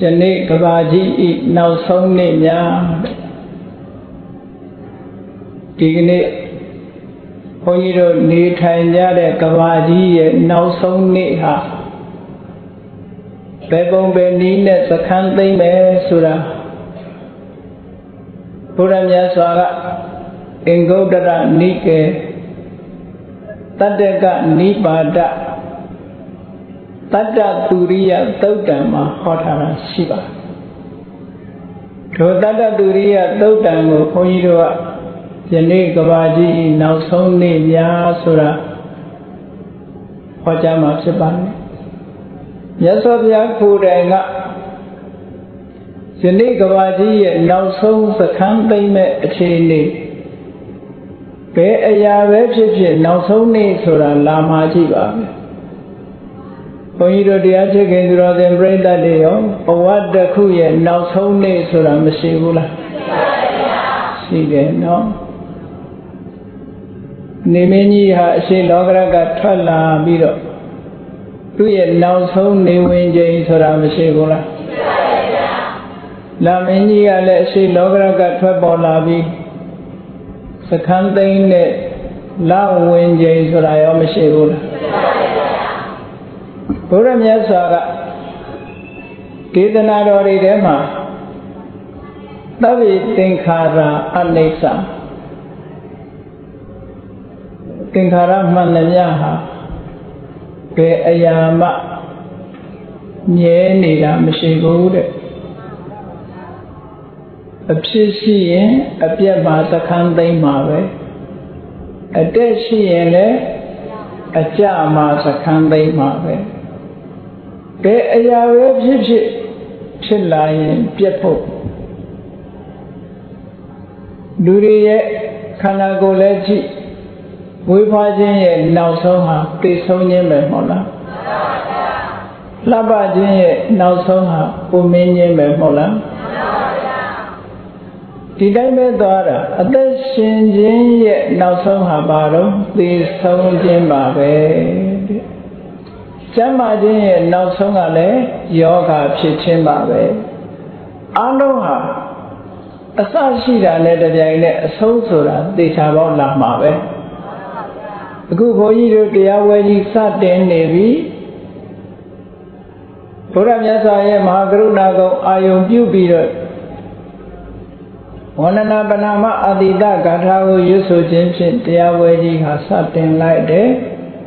Jane Kabaji now song name ya Digni Hoyiro ni Tanya Kabaji now song ne ha Bebon Benine Sakante me Sura Puramya Swara Ingodara Nike Tadeka Nipada Tata Turiya Tautama Hotara Shiva. To Tata Turiya Tautamo Hoyirua Jane Kabaji now song name ya Sura Hojama Sipan. Yasovya Kuranga Jane Kabaji now song Sakante me Chini. Be Aya Webship now song name Sura Lama Jiva. Hoyiro dia cakap dulu ada berita dia, awak dah kuya now song ni surah mesti pula. Sige, no. Nimeni ha si logra kat thalla biro. Kuya now song ni wenjai surah mesti pula. Lameni ale si logra kat thalla bi. Sekantai ni la wenjai surah yo mesti pula. Puramya Swara Kedana Dori Dema Tavi Tinkara Anexa Tinkara Mananyaha Be Ayama Nyenida Mishigude Absisi Apiama Sakante Mave Adeshi Ajama Sakante Mave Be Ayawe Chillayin Pietpo Duriye Kanagoleji Wipajin Nausoha, Pisonian Memola Labajin Nausoha, Uminian Memola Didame Dora, Adeshin Jin Nausoha Baro, Pisonian Babe. Jamajin now song ale yoga pitching babe. Aloha Asashida let a soulsura, they have all la mabe. Good for you, the away sat in navy. Puramyasa Magarunago, Ayo Bubido. One Banama Adida Gatago Yusu Jimson, the away has sat in like day.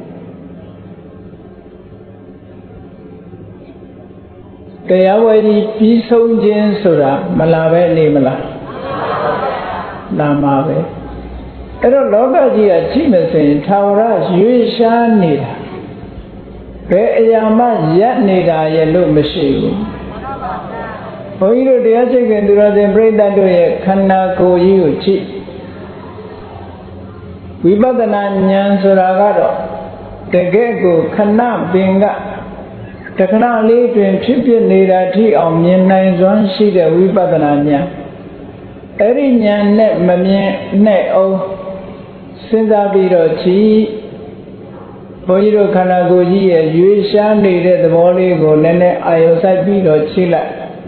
Kaya wadi pisau jen sura malabe ni mala, nama be. Ero loga jia cime sen thawara yuisha nida. Be ayama yat nida yelu meshigu. Hoyiro dia cakap dulu den berita tu ye khana ko yiu ci. Wibadana nyan sura kado, tege ko khana benga. Takana li twin chipye nira thi aw myin nain swan shi de wipatana nyan eri nyan net mamyin net aw sin sa pi do chi Bojiro khana ko ji ye yue sha nede thabo li ko nene ayo sai pi do chi lai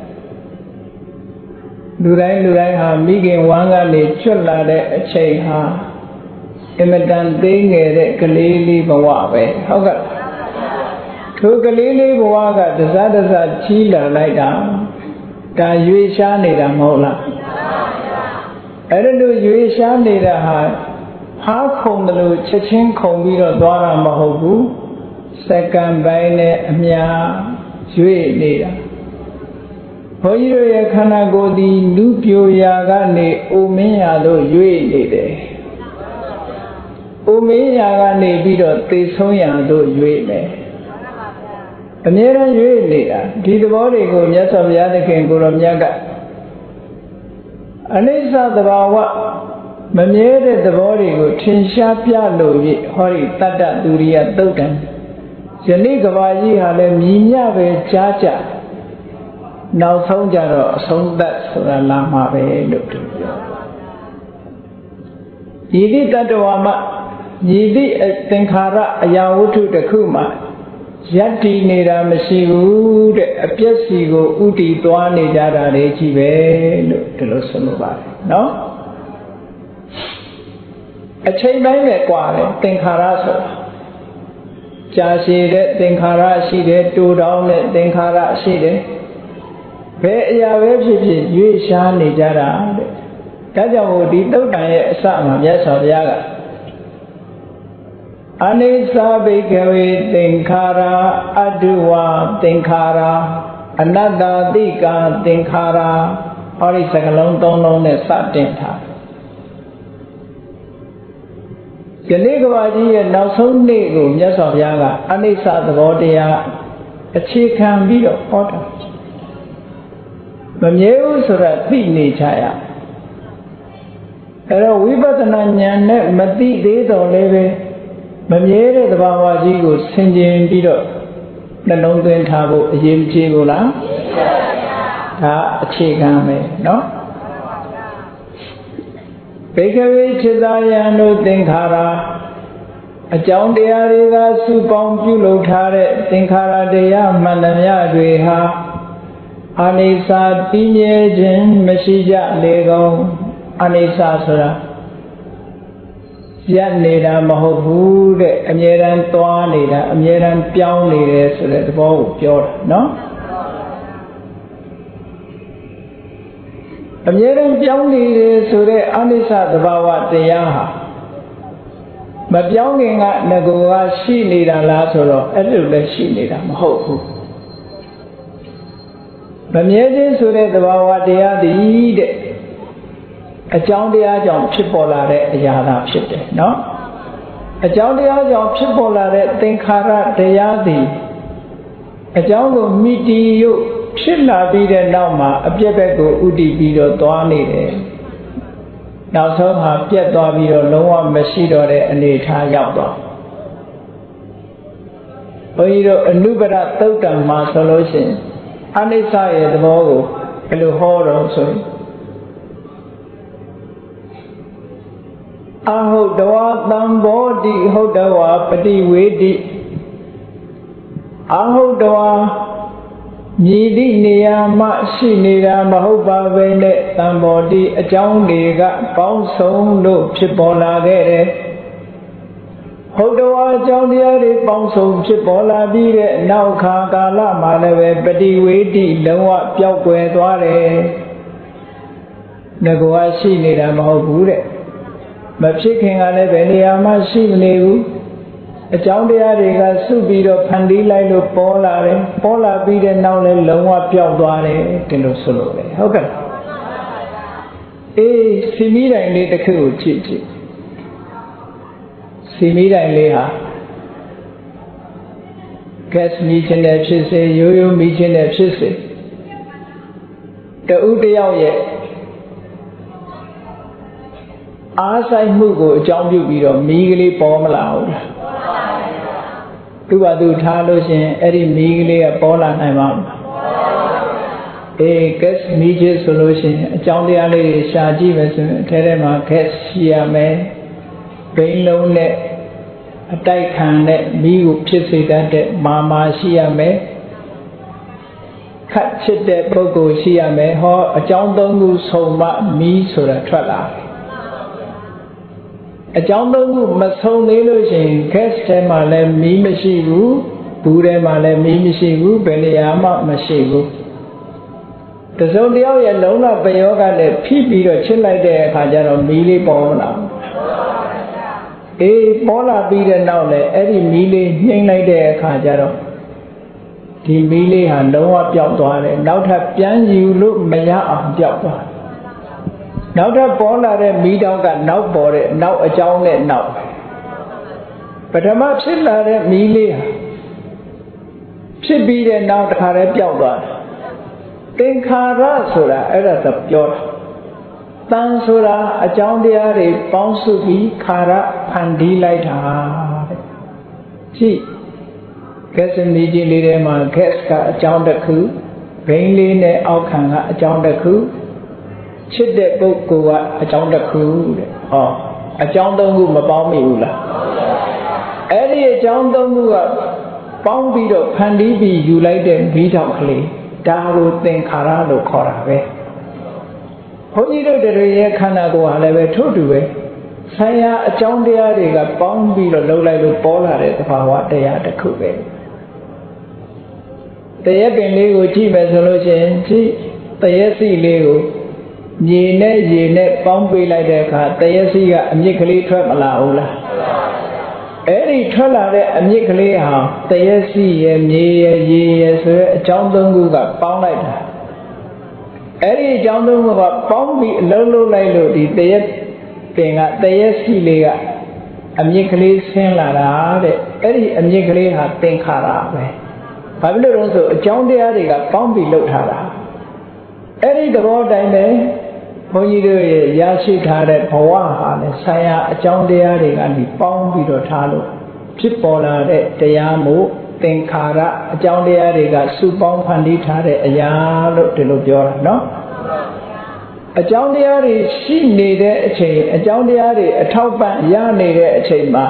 Lu dai ha mikin wan ka ni chwat la de achai ha imatan thei ngel de kale li bawa beဟုတ်ကဲ့ထိုကလေးလေးဘဝကတစားတစားကြီးလာလိုက်တာဒါရွေရှားနေတာမဟုတ်လားအဲ့ဒါလို့ရွေရှားနေတာဟာဟားခုံတယ်လို့ချက်ချင်းခုံပြီးတော့သွားတာမဟုတ်ဘူးစက္ကန့်ပိုင်းနဲ့အများရွေနေတာဘုန်းကြီးတို့ရဲ့ခန္ဓာကိုယ်ဒီလူပြိုရာကနေအိုမင်းရာတို့ရွေနေတယ်အိုမင်းရာကနေပြီးတော့သေဆုံးရာတို့ရွေမယ်အမြဲတမ်းရွေးနေတာဒီသဘောတွေကိုမြတ်စွာဘုရားသခင်ကိုရောမြတ်ကအနိစ္စသဘာဝမမြဲတဲ့သဘောတွေကိုထင်ရှားပြလို့ရဟောဒီတတ္တသူရိယသုတ်တံယနေ့ကဘာကြီးဟာလည်းမြည်မြပဲကြားကြနောက်ဆုံးကြတော့အဆုံးသတ်ဆိုတာလာမှာပဲလို့ပြောဒီတိတ္တဝါမညီတိသင်္ခါရအရာဝတ္ထုတစ်ခုမှာယက်တီနေတာမရှိဘူးတဲ့အပြည့်စီကိုဥတီသွားနေကြတာလေကြီးပဲလို့ဒီလိုဆိုလိုပါတယ်နော်အချိန်တိုင်းပဲကွာတယ်သင်္ခါရဆိုတာကြာရှည်တဲ့သင်္ခါရရှိတယ်တူတောင်းတဲ့သင်္ခါရရှိတယ်ဘယ်အရာပဲဖြစ်ဖြစ်ရွေ့ရှားနေကြတာတဲ့ဒါကြောင့်မို့ဒီသုတ်တန်ရဲ့အစမှာမြတ်စွာဘုရားကအနိစ္စဘိကဝေသင်္ခါရအတုဝသင်္ခါရအနတ္တတိကာသင်္ခါရဟောဒီစကလုံးသုံးလုံးနဲ့စတင်ထားယနေ့ကဘာကြီးရဲ့နောက်ဆုံးနေ့ကိုမြတ်စွာဘုရားကအနိစ္စသဘောတရားအခြေခံပြီးတော့ဟောတာမမြဲဘူးဆိုတာသိနေကြရအဲ့တော့ဝိပဿနာဉာဏ်နဲ့မသိသေးတော့လည်းပဲမမြဲတဲ့သဘာဝကြီးကိုဆင်ခြင်ပြီးတော့နှလုံးသွင်းထားဖို့အရေးကြီးဘူးလားဒါအခြေခံပဲเนาะဘေကဝေจิตာယံတို့သင်္ခါရအကြောင်းတရားတွေကစုပေါင်းပြုလုပ်ထားတဲ့သင်္ခါရတရားမှန်သမျှတွေဟာအနိစ္စတည်မြဲခြင်းမရှိကြလေကုန်အနိစ္စဆိုတာရပ်နေတာမဟုတ်ဘူးတဲ့အမြဲတမ်းသွားနေတာအမြဲတမ်းပြောင်းနေတယ်ဆိုတဲ့သဘောကိုပြောတာเนาะအမြဲတမ်းပြောင်းနေတယ်ဆိုတဲ့အနိစ္စသဘာဝတရားဟာမပြောင်းခင်ကငကိုကရှိနေတာလားဆိုတော့အဲ့လိုလည်းရှိနေတာမဟုတ်ဘူးမမြဲခြင်းဆိုတဲ့သဘာဝတရားသည်တဲ့အကြောင်းတရားကြောင့်ဖြစ်ပေါ်လာတဲ့အရာသာဖြစ်တယ်เนาะအကြောင်းတရားကြောင့်ဖြစ်ပေါ်လာတဲ့သင်္ခါရတရားသည်အကြောင်းကိုမိတီရုပ်ဖြစ်လာပြီးတဲ့နောက်မှာအပြည့်ဘက်ကိုဥတည်ပြီးတော့သွားနေတယ်နောက်ဆုံးမှာပြတ်သွားပြီးတော့လုံးဝမရှိတော့တဲ့အနေအထားရောက်သွားဘုန်းကြီးတို့အနုပဒသုတ်တံမှာဆိုလို့ရှိရင်အနိစ္စရဲ့သဘောကိုဘယ်လိုဟောတော့ဆိုရင်အဟုတ်တဝသံဘောတိဟုတ်တဝပฏิဝေတိအဟုတ်တဝမြည်သည့်နေရာမှရှိနေတာမဟုတ်ပါပဲနဲ့သံဘောတိအကြောင်းတွေကပေါင်းစုံလို့ဖြစ်ပေါ်လာခဲ့တယ်ဟုတ်တဝအကြောင်းတရားတွေပေါင်းစုံဖြစ်ပေါ်လာပြီးတဲ့နောက်ခါကာလမှာလည်းပဲပฏิဝေတိလုံးဝပျောက်ကွယ်သွားတယ်ငကောရှိနေတာမဟုတ်ဘူးတဲ့မဖြစ်ခင်ကလည်းဘယ်နေရာမှရှိမနေဘူးအကြောင်းတရားတွေကစုပြီးတော့ဖန်တီးလိုက်လို့ပေါ်လာတယ်ပေါ်လာပြီးတဲ့နောက်လည်းလုံးဝပျောက်သွားတယ်ဒီလိုဆိုလို့လေဟုတ်ကဲ့အေးစီမီတိုင်လေးတစ်ခုကိုကြည့်ကြည့်စီမီတိုင်လေးဟာဂက်စ်မီခြင်းနဲ့ဖြစ်စေရိုးရိုးမီခြင်းနဲ့ဖြစ်စေတဦးတယောက်ရဲ့အားဆိုင်မှုကိုအကြောင်းပြုပြီးတော့မီးကလေးပေါ်မလာဘူးသူ့ဘာသူထားလို့ရှိရင်အဲ့ဒီမီးကလေးကပေါ်လာနိုင်ပါ့မလားအေး gas မီးကြီးဆိုလို့ရှိရင်အကြောင်းတရားလေးရှာကြည့်မယ်ဆိုရင်အထဲထဲမှာ gas ရှိရမယ်ဘိန်းလုံးနဲ့အတိုက်ခံတဲ့မီးကိုဖြစ်စေတတ်တဲ့မာရှိရမယ်ခတ်ချစ်တဲ့ပုဂ္ဂိုလ်ရှိရမယ်ဟောအကြောင်းသုံးခုစုံမှမီးဆိုတာထွက်လာအကြောင်းသုံးခုမဆုံးသေးလို့ရှိရင် gas ထဲမှာလည်းမီးမရှိဘူးဘူးထဲမှာလည်းမီးမရှိဘူးဘယ်နေရာမှမရှိဘူးတစုံတယောက်ရဲ့လုံးဝပယောဂနဲ့ဖိပြီးတော့ချစ်လိုက်တဲ့အခါကျတော့မီးလေးပေါ်မလာအေးပေါ်လာပြီးတဲ့နောက်လည်းအဲ့ဒီမီးလေးနှိမ့်လိုက်တဲ့အခါကျတော့ဒီမီးလေးဟာလုံးဝပျောက်သွားတယ်နောက်ထပ်ပြန်ယူလို့မရအောင်ပျောက်သွားနောက်ထပ်ပေါ်လာတဲ့မီးတောင်ကနောက်ပေါ်တဲ့နောက်အကြောင်းနဲ့နောက်ပထမဖြစ်လာတဲ့မီးလေးဟာဖြစ်ပြီးတဲ့နောက်တစ်ခါတည်းပျောက်သွားတယ်သင်္ခါရဆိုတာအဲ့ဒါသပြောတာတန်ဆိုတာအကြောင်းတရားတွေပေါင်းစုပြီးခါရဖန်တီးလိုက်တာတဲ့ကြည့်ဂက်စမီကြီးလေးထဲမှာဂက်စ်ကအကြောင်းတစ်ခုဘိန်းလေးနဲ့အောက်ခံကအကြောင်းတစ်ခုချစ်တဲ့ပုဂ္ဂိုလ်ကအကြောင်းတစ်ခုတဲ့ဟောအကြောင်းသုံးခုမပေါင်းမိဘူးလားအဲ့ဒီအကြောင်းသုံးခုကပေါင်းပြီးတော့ဖန်တီးပြီးယူလိုက်တဲ့မိထောင်ကလေးဒါကိုသင်္ခါရလို့ခေါ်တာပဲဘုန်းကြီးတို့တွေရဲ့ခန္ဓာကိုယ်ဟာလည်းပဲထို့တူပဲဆံရအကြောင်းတရားတွေကပေါင်းပြီးတော့လှုပ်လိုက်လို့ပေါ်လာတဲ့သဘာဝတရားတစ်ခုပဲတရက်ပင်လေးကိုကြည့်မယ်ဆိုလို့ရှိရင်ကြည့်တရက်စီလေးကိုမြေနဲ့ရေနဲ့ပေါင်းပေးလိုက်တဲ့အခါတရက်စီကအမြစ်ကလေးထွက်မလာဘူးလားအဲ့ဒီထွက်လာတဲ့အမြစ်ကလေးဟာတရက်စီရဲ့မြေရဲ့ရေရဲ့ဆိုတဲ့အကြောင်းသုံးခုကပေါင်းလိုက်တာအဲ့ဒီအကြောင်းသုံးခုကပေါင်းပြီးအလုံးလုံးလိုက်လို့ဒီတရက်ပင်ကတရက်စီလေးကအမြစ်ကလေးဆင်းလာတာတဲ့အဲ့ဒီအမြစ်ကလေးဟာသင်္ခါရပဲဘာဖြစ်လို့လဲဆိုအကြောင်းတရားတွေကပေါင်းပြီးလှုပ်ထားတာအဲ့ဒီသဘောတိုင်းပဲဘုန်းကြီးတို့ရဲ့ရရှိထားတဲ့ဘဝဟာလည်းဆံရအကြောင်းတရားတွေကနေပေါင်းပြီးတော့ထားလို့ဖြစ်ပေါ်လာတဲ့တရားမှုသင်္ခါရအကြောင်းတရားတွေကစုပေါင်းဖန်တီးထားတဲ့အရာလို့ဒီလိုပြောတာနော်အကြောင်းတရားတွေရှိနေတဲ့အချိန်အကြောင်းတရားတွေအထောက်ပံ့ရနေတဲ့အချိန်မှာ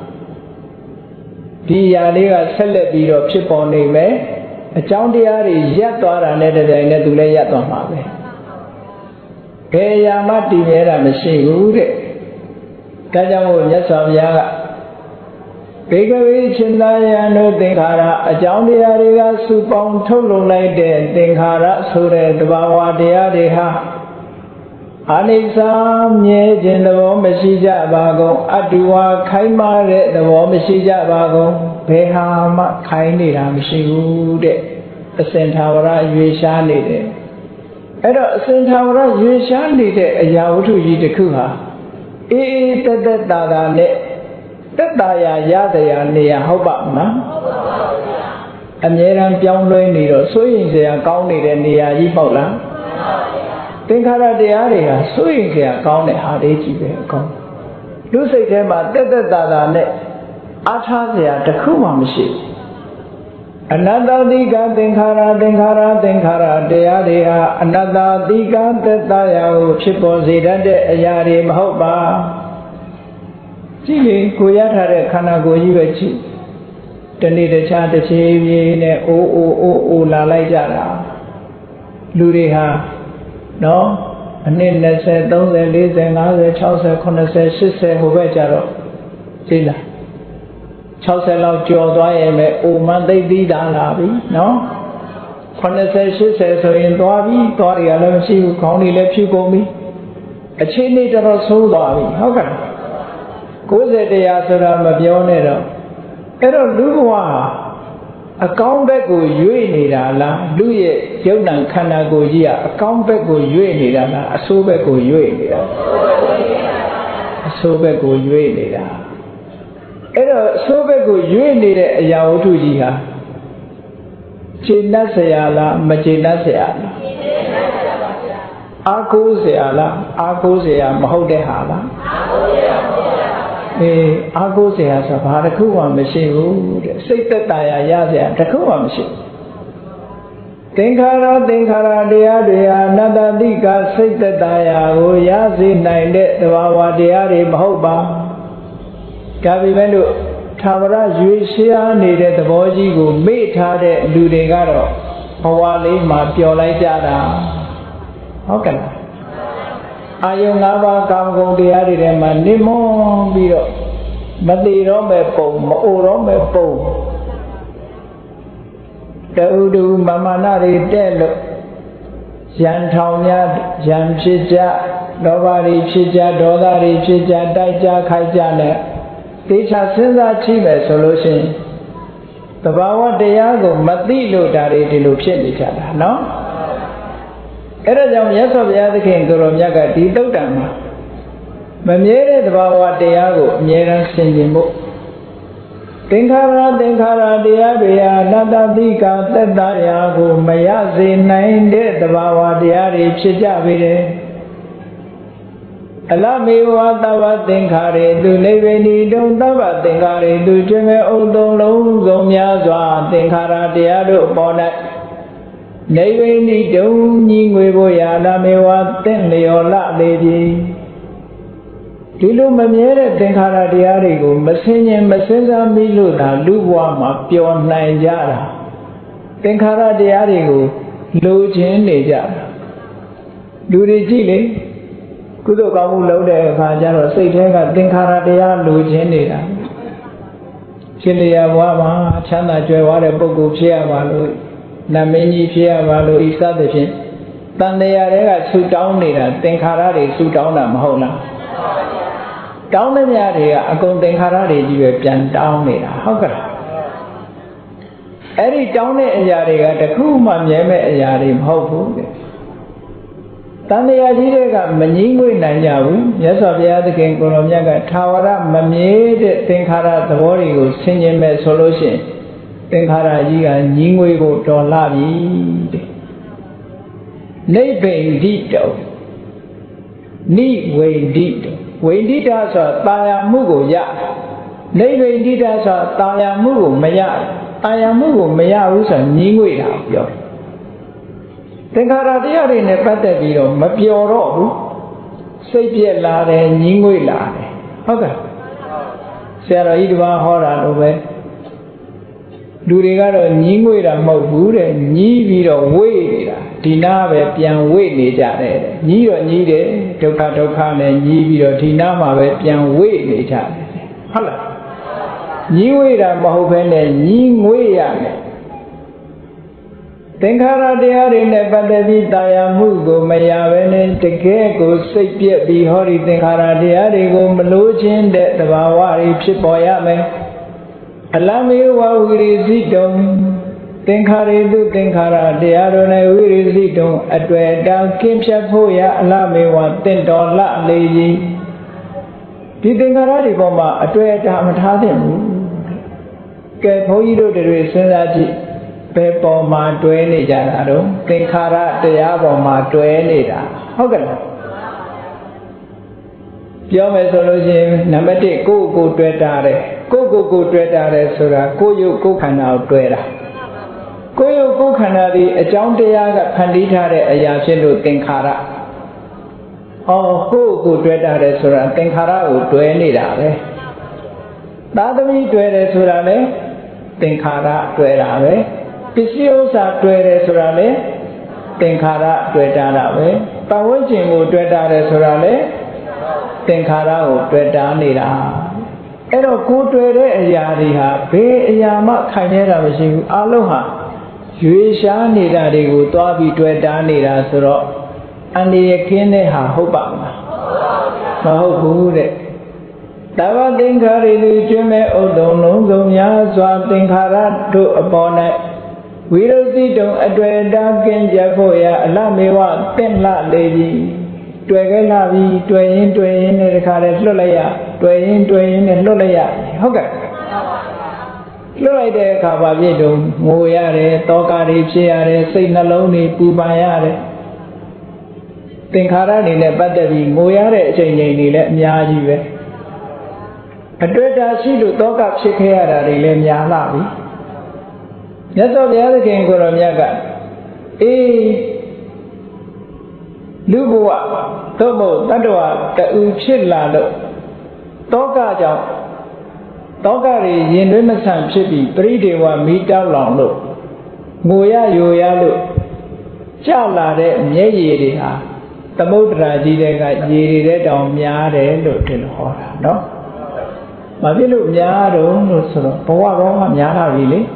ဒီຢာလေးကဆက်လက်ပြီးတော့ဖြစ်ပေါ်နေမယ်အကြောင်းတရားတွေရပ်သွားတာနဲ့တပြိုင်နက်သူလည်းရပ်သွားမှာပဲဘယ်ຢာမှတည်မြဲတာမရှိဘူးတဲ့ဒါကြောင့်မို့မြတ်စွာဘုရားကဘေကဝေချင်းသာယံတို့သင်္ခါရအကြောင်းတရားတွေကစုပေါင်းထုတ်လုပ်လိုက်တဲ့သင်္ခါရဆိုတဲ့တဘာဝတရားတွေဟာအနိစ္စမြဲခြင်းသဘောမရှိကြပါကုန်အတုဝါခိုင်းမာတဲ့သဘောမရှိကြပါကုန်ဘယ်ဟာမှခိုင်းနေတာမရှိဘူးတဲ့အစဉ်သာဝရရွေရှားနေတယ်အဲ့တော့အစဉ်သာဝရရွေရှားနေတဲ့အရာဝတ္ထုကြီးတစ်ခုဟာအေးအေးတက်တက်တာတာနဲ့တက်တာရရတဲ့နေရာဟုတ်ပါမလားအမြဲတမ်းပြောင်းလဲနေတော့စိုးရင်စရာကောင်းနေတဲ့နေရာကြီးပေါ့လားသင်္ခါရတရားတွေဟာစိုးရင်စရာကောင်းတဲ့ဟာလေးကြီးပဲအကောင်းလူစိတ်ထဲမှာတက်တက်တာတာနဲ့အားထားစရာတစ်ခုမှမရှိဘူးအနတ္တတိကသင်္ခါရသင်္ခါရသင်္ခါရတရားတွေဟာအနတ္တတိကသက်သာရာကိုဖြစ်ပေါ်စေတတ်တဲ့အရာတွေမဟုတ်ပါကြည့်လေကိုရထားတဲ့ခန္ဓာကိုယ်ကြီးပဲကြည့်တနေ့တခြားတစ်ပြေးပြေးနဲ့အိုးလာလိုက်ကြတာလူတွေဟာနော်အနှစ်20 30 40 50 60 80 80ဟိုဘက်ကြတော့ကြည့်လား60လောက်ကျော်သွားရင်ပဲအိုမှန်သိသိတာလာပြီနော်80 80ဆိုရင်သွားပြီသွားတွေကလည်းမရှိဘူးခေါင်းတွေလည်းဖြူကုန်ပြီအခြေအနေတော်ဆိုးသွားပြီဟုတ်ကဲ့90တရားဆိုတာမပြောနဲ့တော့အဲ့တော့လူဘဝအကောင်းဘက်ကိုရွေ့နေတာလားလူရဲ့ယုံ nant ခန္ဓာကိုယ်ကြီးကအကောင်းဘက်ကိုရွေ့နေတာလားအဆိုးဘက်ကိုရွေ့နေတာအဆိုးဘက်ကိုရွေ့နေတာအဲ့တော့အဆိုးဘက်ကိုရွေ့နေတဲ့အရာဝတ္ထုကြီးဟာခြေနှက်เสียလားမခြေနှက်เสียလားအာကိုးเสียလားအာကိုးเสียမဟုတ်တဲ့ဟာလားအာကိုးเสียဆိုဘာတစ်ခုမှမရှိဘူးတဲ့စိတ်သက်သာရเสียတစ်ခုမှမရှိဘူးသင်္ခါရတရားတွေဟာအနတ္တတိကစိတ်သက်သာရာကိုရစေနိုင်တဲ့သဘာဝတရားတွေမဟုတ်ပါဒါပေမဲ့လို့သာဝရရွေရှားနေတဲ့သဘောကြီးကိုမေ့ထားတဲ့လူတွေကတော့ဘဝလေးမှာပျော်လိုက်ကြတာဟုတ်ကဲ့လားအာယုံ၅ပါးကာမဂုဏ်တရားတွေထဲမှာနိမွန်းပြီးတော့မသေးတော့မဲ့ပုံမအိုတော့မဲ့ပုံတူမမာနတွေတဲ့လို့ရန်ထောင်များရန်ဖြစ်ကြလောဘတွေဖြစ်ကြဒေါသတွေဖြစ်ကြတိုက်ကြခိုက်ကြနဲ့သေချာစဉ်းစားကြည့်မယ်ဆိုလို့ရှိရင်သဘာဝတရားကိုမသိလို့ဒါတွေဒီလိုဖြစ်နေကြတာနော်အဲ့ဒါကြောင့်မြတ်စွာဘုရားသခင်ကိုရောမြတ်ကဒီသုတ်တံမှာမမြဲတဲ့သဘာဝတရားကိုအမြဲတမ်းဆင်ခြင်ဖို့သင်္ခါရတရားတွေဟာအနတ္တတိကသက်သာရာကိုမရစေနိုင်တဲ့သဘာဝတရားတွေဖြစ်ကြပေတယ်အလမေဝသဗ္ဗသင်္ခါရေသူနိဗ္ဗာန်ဤတုံသဗ္ဗသင်္ခါရေသူခြင်းမဲ့ဥသုံးလုံးစုံများစွာသင်္ခါရတရားတို့အပေါ်၌နိဗ္ဗာန်ဤတုံညီငွေဖို့ရာအလမေဝသင့်လျော်လလေပြီဒီလိုမမြဲတဲ့သင်္ခါရတရားတွေကိုမဆင်ញင်မစင်စားမိလို့သာလူဘဝမှာပျော်နိုင်ကြတာသင်္ခါရတရားတွေကိုလိုချင်နေကြတာလူတွေကြည့်လေကုသိုလ်ကောင်းမှုလုပ်တဲ့အခါကျတော့စိတ်ထဲကသင်္ခါရတရားလိုချင်နေတာရှင်လျာဘဝမှာချမ်းသာကြွယ်ဝတဲ့ပုဂ္ဂိုလ်ဖြစ်ရပါလို့နာမည်ကြီးဖြစ်ရပါလို့ဤစသဖြင့်တန်တရားတွေကဆူတောင်းနေတာသင်္ခါရတွေဆူတောင်းတာမဟုတ်လားတောင်းတဲ့များတွေကအကုန်သင်္ခါရတွေကြီးပဲပြန်တောင်းနေတာဟုတ်ကဲ့အဲ့ဒီတောင်းတဲ့အရာတွေကတခုမှမြဲမဲ့အရာတွေမဟုတ်ဘူးတဲ့တန်တရားကြီးတွေကမငြင်းငွေ့နိုင်ကြဘူးမြတ်စွာဘုရားသခင်ကိုရောမြတ်ကထာဝရမမြဲတဲ့သင်္ခါရသဘောတွေကိုဆင်ခြင်မဲ့ဆိုလို့ရှိရင်သင်္ခါရကြီးကငြင်းငွေ့ကိုတော်လာပြီတဲ့နိဗ္ဗိန္တိတောနိဝိန္တိတောဝိန္တိတာဆိုတာယာမှုကိုရနိဗ္ဗိန္တိတာဆိုတာယာမှုကိုမရတာယာမှုကိုမရဘူးဆိုတာငြင်းငွေ့တာပြောသင်္ခါရတရားတွေနဲ့ပတ်သက်ပြီးတော့မပျော်တော့ဘူးစိတ်ပြက်လာတယ်ငြင်းငွေ့လာတယ်ဟုတ်ကဲ့ဆရာတော်ကြီးတစ်ပါးဟောတာလို့ပဲလူတွေကတော့ညင်းငွေတာမဟုတ်ဘူးတဲ့ညည်းပြီးတော့ဝေ့နေတာဒီနာပဲပြန်ဝေ့နေကြတယ်ညည်းတော့ညည်းတယ်ဒုက္ခဒုက္ခနဲ့ညည်းပြီးတော့ဒီနာမှာပဲပြန်ဝေ့နေကြတယ်ဟုတ်လားညည်းဝေ့တာမဟုတ်ဘဲနဲ့ညည်းငွေ့ရမယ်သင်္ခါရတရားတွေနဲ့ပတ်သက်ပြီးတာယာမှုကိုမရဘဲနဲ့တကယ်ကိုစိတ်ပြက်ပြီးဟောဒီသင်္ခါရတရားတွေကိုမလို့ခြင်းတဲ့သဘာဝတွေဖြစ်ပေါ်ရမယ်အလမေဝဝိရိစိတုံသင်္ခါရေတုသင်္ခါရတရားတို့၌ဝိရိစိတုံအတွေ့အတာကင်းဖြတ်ဖို့ရအလမေဝတင့်တော်လှလေကြီးဒီသင်္ခါရတွေပေါ်မှာအတွေ့အတာမထားသင့်ဘူးကဲဘုန်းကြီးတို့တွေစဉ်းစားကြည့်ဘယ်ပေါ်မှာတွဲနေကြတာတော့သင်္ခါရတရားပေါ်မှာတွဲနေတာဟုတ်ကဲ့လားပြောမယ်ဆိုလို့ရှိရင်နံပါတ်1ကိုယ့်ကိုယ်တွေ့တာတယ်ကိုယ့်ကိုယ်တွေ့တာတယ်ဆိုတာကိုယ်ရုပ်ကိုယ်ခန္ဓာကိုတွေ့တာကိုယ်ရုပ်ကိုယ်ခန္ဓာဒီအကြောင်းတရားကဖန်တီးထားတဲ့အရာဖြစ်လို့သင်္ခါရဟောကိုယ့်ကိုယ်တွေ့တာတယ်ဆိုတာသင်္ခါရကိုတွေ့နေတာပဲသာသမီတွေ့တယ်ဆိုတာလေသင်္ခါရတွေ့တာပဲပစ္စည်းဥစ္စာတွေ့တယ်ဆိုတာလေသင်္ခါရတွေ့တာပဲပတ်ဝန်းကျင်ကိုတွေ့တာတယ်ဆိုတာလေသင်္ခါရကိုတွေ့တာနေတာအဲ့တော့ကိုယ်တွေ့တဲ့အရာတွေဟာဘယ်အရာမှခိုင်နေတာမရှိဘူးအလုံးဟာရွေရှားနေတာတွေကိုသွားပြီးတွေ့တာနေတာဆိုတော့အန္တရာယ်ကင်းတဲ့ဟာဟုတ်ပါမလားမဟုတ်ဘူးတဲ့တဝသင်္ခါရတွေကျွမ်းမဲ့ဥဒ္ဒုံလုံးစုံများစွာသင်္ခါရတို့အပေါ်၌ဝိရုသိတုံအတွေ့အတာကင်းကြဖို့ရအလမေဝတင့်လှလေပြီတွေ့ခဲ့လာပြီတွေ့ရင်နဲ့တခါတည်းလွတ်လိုက်ရတွေ့ရင်နဲ့လွတ်လိုက်ရဟုတ်ကဲ့လွတ်လိုက်တဲ့အခါဘာဖြစ်တုံးငိုရတယ်တောကတွေဖြစ်ရတယ်စိတ်နှလုံးတွေပူပန်ရတယ်သင်္ခါရတွေနဲ့ပတ်သက်ပြီးငိုရတဲ့အချိန်တွေလည်းအများကြီးပဲအတွေ့အတာရှိလို့တောကဖြစ်ခဲ့ရတာတွေလည်းများလာပြီမြတ်စွာဘုရားသခင်ကိုရောမြတ်ကလူဘဝသို့မဟုတ်တတ္တဝတူဖြစ်လာလို့တောကကြောင့်တောကတွေရင်သွေးမဆန့်ဖြစ်ပြီးပရိဒေဝမီးတောက်လောင်လို့ငိုရယိုရလို့ကြလာတဲ့မျက်ရည်တွေဟာသမုဒ္ဒရာကြီးတဲ့ကရေတွေတောင်များတယ်လို့ဒီလိုဟောတာနော်။ဘာဖြစ်လို့များတော့လို့ဆိုတော့ဘဝကောင်းကများလာပြီလေ။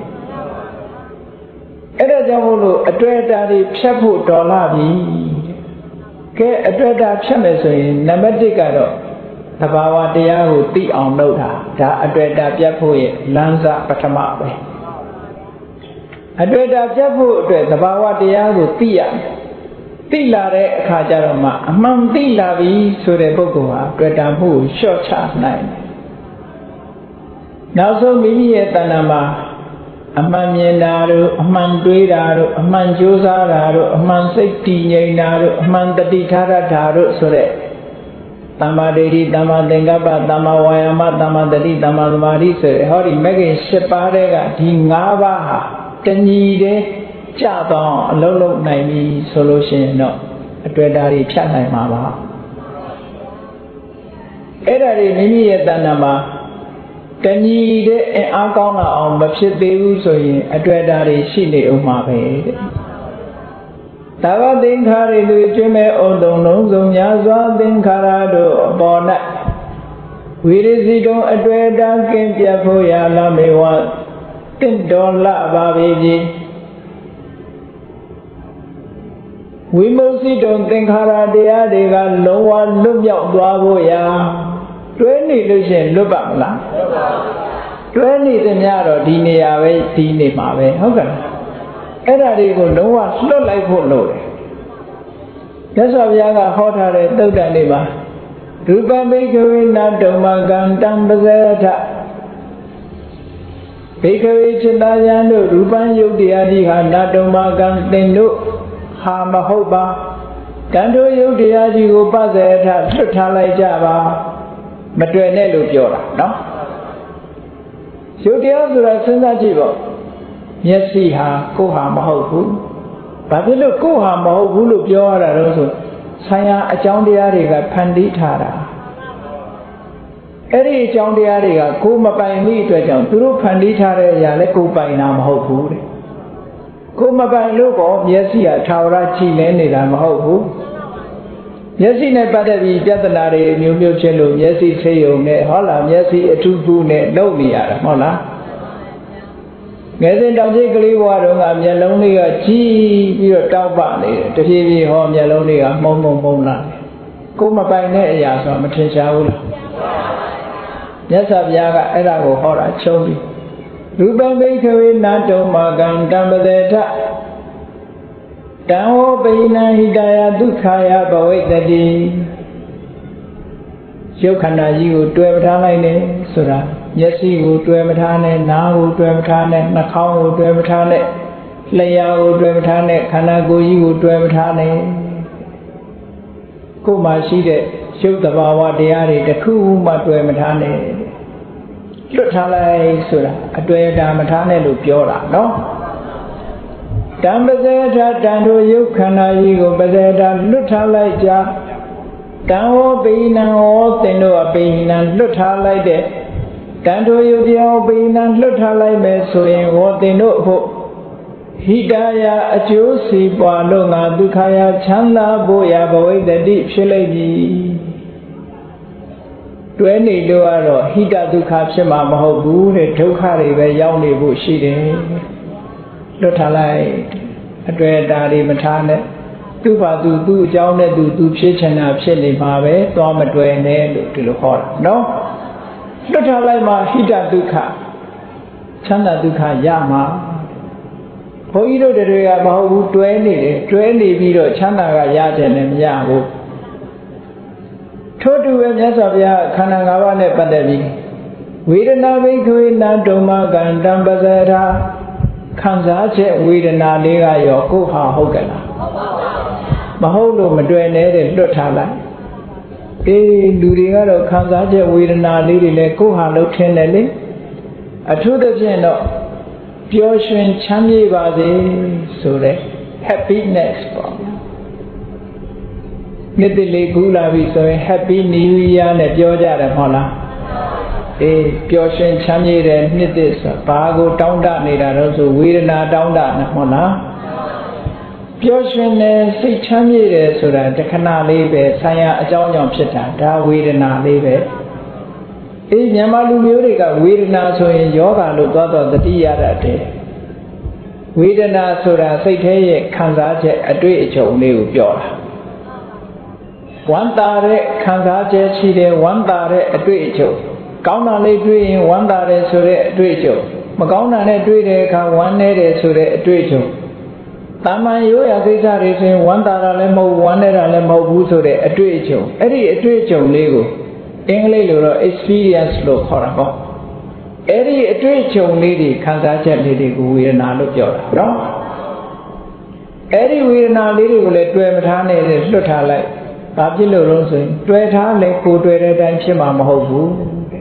အဲ့ဒါကြောင့်မို့လို့အတွေ့အတာတွေဖြတ်ဖို့တော်လာပြီ။ကဲအတွေ့အတာဖြတ်မယ်ဆိုရင်နံပါတ်1ကတော့သဘာဝတရားကိုသိအောင်လုပ်တာဒါအတွေ့အတာပြတ်ဖို့ရဲ့လမ်းစပထမပဲ။အတွေ့အတာပြတ်ဖို့အတွက်သဘာဝတရားကိုသိရမယ်။သိလာတဲ့အခါကျတော့မှအမှန်သိလာပြီဆိုတဲ့ပုဂ္ဂိုလ်ဟာတွေ့တာမှုကိုလျှော့ချနိုင်တယ်။နောက်ဆုံးမိမိရဲ့တဏ္ဍာမှာအမှန်မြင်တာတို့အမှန်တွေးတာတို့အမှန်ကြိုးစားတာတို့အမှန်စိတ်တည်ငြိမ်တာတို့အမှန်တတိထားတာတို့ဆိုတဲ့သမ္မာဒိဋ္ဌိသမ္မာသင်္ကပ္ပသမ္မာဝါယာမသမ္မာတတိသမ္မာသမာဓိဆိုတဲ့ဟောဒီမဂ္ဂင်၈ပါးတဲ့ကဒီ၅ပါးဟာတညီတဲ့ကြတော့အလုံးလုံးနိုင်ပြီဆိုလို့ရှိရင်တော့အတွေ့အတာတွေဖြတ်နိုင်မှာပါ Era di mimi ya tanama Tanyi de akana on mapsit devu so yin adwedari shi ne uma be de. Tava thingkhari lu chime ondong long song nya swa thingkhara do apaw nai Virisi dong adweda kin pyat pho ya la me wa tint taw la ba pi ji Vimutti dong thingkhara taya deka long wa lup yauk twa pho ya Twé ni lu shin lup pa mla Twé ni the nya ro di neya be di ne ma beဟုတ်ကဲ့အဲ့ဒါတွေကိုလုံးဝလွတ်လိုက်ဖို့လိုတယ်မြတ်စွာဘုရားကဟောထားတဲ့သုတ်တန်လေးမှာရူပမိခဝေနဓမ္မကံတံပဇေထဘိခဝေจิตာယံတို့ရူပံယုတ်တရားကြီးဟာနဓမ္မကံသင်တို့ဟာမဟုတ်ပါကံတို့ယုတ်တရားကြီးကိုပဇေထလွတ်ထားလိုက်ကြပါမတွေ့နဲ့လို့ပြောတာနော်ရုပ်တရားဆိုတာစဉ်းစားကြည့်ပေါ့မျက်စိဟာကိုယ်ဟာမဟုတ်ဘူးဘာဖြစ်လို့ကိုယ်ဟာမဟုတ်ဘူးလို့ပြောရတာတော့ဆိုဆံရအကြောင်းတရားတွေကဖန်တီးထားတာအဲ့ဒီအကြောင်းတရားတွေကကိုယ်မပိုင်မိအတွက်ကြောင့်သူတို့ဖန်တီးထားတဲ့အရာလည်းကိုယ်ပိုင်တာမဟုတ်ဘူးတဲ့ကိုယ်မပိုင်လို့ကောမျက်စိဟာထာဝရကြည်လင်းနေတာမဟုတ်ဘူးမျက်စိနဲ့ပတ်သက်ပြီးပြဿနာတွေမျိုးမျိုးဖြစ်လို့မျက်စိဆေးရုံနဲ့ဟောလားမျက်စိအထူးကူးနဲ့လုပ်နေရတာမဟုတ်လားငယ်စဉ်တောင်ကြီးကလေးဘဝတုန်းကမျက်လုံးလေးကကြီးပြီးတော့တောက်ပနေတယ်တဖြည်းဖြည်းဟောမျက်လုံးလေးကမှုံလာတယ်ကိုယ်မပိုင်တဲ့အရာဆိုမထင်ရှားဘူးလားမြတ်စွာဘုရားကအဲ့ဒါကိုဟောတာချုပ်ပြီးရူပမိခဝေနတုံမာကံတံပဇေထတံဟောပိဏဟိတယဒုက္ခယဘဝိတ္တိရုပ်ခန္ဓာကြီးကိုတွေ့မထားလိုက်နဲ့ဆိုတာမျက်စိကိုတွေ့မထားနဲ့နားကိုတွေ့မထားနဲ့နှာခေါင်းကိုတွေ့မထားနဲ့လျှာကိုတွေ့မထားနဲ့ခန္ဓာကိုယ်ကြီးကိုတွေ့မထားနဲ့ကိုယ်မှာရှိတဲ့ရုပ်တဘာဝတရားတွေတစ်ခုမှတွေ့မထားနဲ့လွတ်ထားလိုက်ဆိုတာအတွေ့အတာမထားနဲ့လို့ပြောတာနော်တံပဇေထတံတို့ယုတ်ခန္ဓာကြီးကိုပဇေထလွတ်ထားလိုက်ကြတံဟောပိဏံဟောသင်တို့အပိဏံလွတ်ထားလိုက်တဲ့တံတို့ယုတ်တရားပိဏံလွတ်ထားလိုက်မယ်ဆိုရင်ဟောသင်တို့ဖို့ဟိတယအကျိုးစီးပွားလို့ငါဒုက္ခယချမ်းသာဖို့ရဘဝိတ္တိဖြစ်လိမ့်မည်တွဲနေလို့ကတော့ဟိတဒုက္ခဖြစ်မှာမဟုတ်ဘူးတဲ့ဒုက္ခတွေပဲရောက်နေဖို့ရှိတယ်လွတ်ထားလိုက်အတွေ့အတာတွေမထားနဲ့သူ့ဘာသူ့အကြောင်းနဲ့သူဖြစ်ချင်တာဖြစ်နေမှာပဲသွားမတွေ့နဲ့လို့ဒီလိုဟောတာနော်လွတ်ထားလိုက်မှဟိတဒုက္ခချမ်းသာဒုက္ခရမှာဘုန်းကြီးတို့တွေကမဟုတ်ဘူးတွဲနေတယ်တွဲနေပြီးတော့ချမ်းသာကရတယ်လည်းမရဘူးထို့တူပဲမြတ်စွာဘုရားခန္ဓာ၅ပါးနဲ့ပတ်သက်ပြီးဝေဒနာဘိက္ခဝေနဓမ္မကံတံပဇေထခံစားချက်ဝေဒနာလေးကရောကိုယ်ဟာဟုတ်ကဲ့လားမဟုတ်လို့မတွေ့နဲ့တဲ့လွတ်ထားလိုက်လူတွေကတော့ခံစားချက်ဝေဒနာလေးတွေလည်းကိုယ်ဟာလို့ထင်တယ်လေအထူးသဖြင့်တော့ပျော်ရွှင်ချမ်းမြေ့ပါစေဆိုတဲ့ happiness ပေါ့နှစ်တလေးကူးလာပြီဆိုရင် happy new year နဲ့ပြောကြတယ်မဟုတ်လားပျော်ရွှင်ချမ်းမြေ့တဲ့နှစ်သက်ဆိုဘာကိုတောင်းတနေတာတော့ဆိုဝေဒနာတောင်းတနေမဟုတ်လားပျော်ရွှင်တယ်စိတ်ချမ်းမြေ့တယ်ဆိုတာတခဏလေးပဲဆံရအကြောင်းကြောင့်ဖြစ်တာဒါဝေဒနာလေးပဲမြန်မာလူမျိုးတွေကဝေဒနာဆိုရင်ယောဂလို့သွားတော့တတိယရတယ်ဝေဒနာဆိုတာစိတ်ထဲရဲ့ခံစားချက်အတွေ့အကြုံလေးကိုပြောတာဝမ်းသာတဲ့ခံစားချက်ရှိတယ်ဝမ်းသာတဲ့အတွေ့အကြုံကောင်းတာလေးတွေ့ရင်ဝမ်းသာတယ်ဆိုတဲ့အတွေ့အကြုံမကောင်းတာနဲ့တွေ့တဲ့အခါဝမ်းနည်းတယ်ဆိုတဲ့အတွေ့အကြုံတာမန်ရိုးရာကိစ္စတွေဆိုရင်ဝမ်းသာတာလည်းမဟုတ်ဝမ်းနည်းတာလည်းမဟုတ်ဘူးဆိုတဲ့အတွေ့အကြုံအဲ့ဒီအတွေ့အကြုံလေးကိုအင်္ဂလိပ်လိုတော့ experience လို့ခေါ်တာပေါ့အဲ့ဒီအတွေ့အကြုံလေးတွေခံစားချက်လေးတွေကိုဝေဒနာလို့ပြောတာနော်အဲ့ဒီဝေဒနာလေးတွေကိုလည်းတွေ့မထားနဲ့လွတ်ထားလိုက်ဘာဖြစ်လို့လဲဆိုရင်တွေ့ထားလဲကိုတွေ့တဲ့အတိုင်းဖြစ်မှာမဟုတ်ဘူး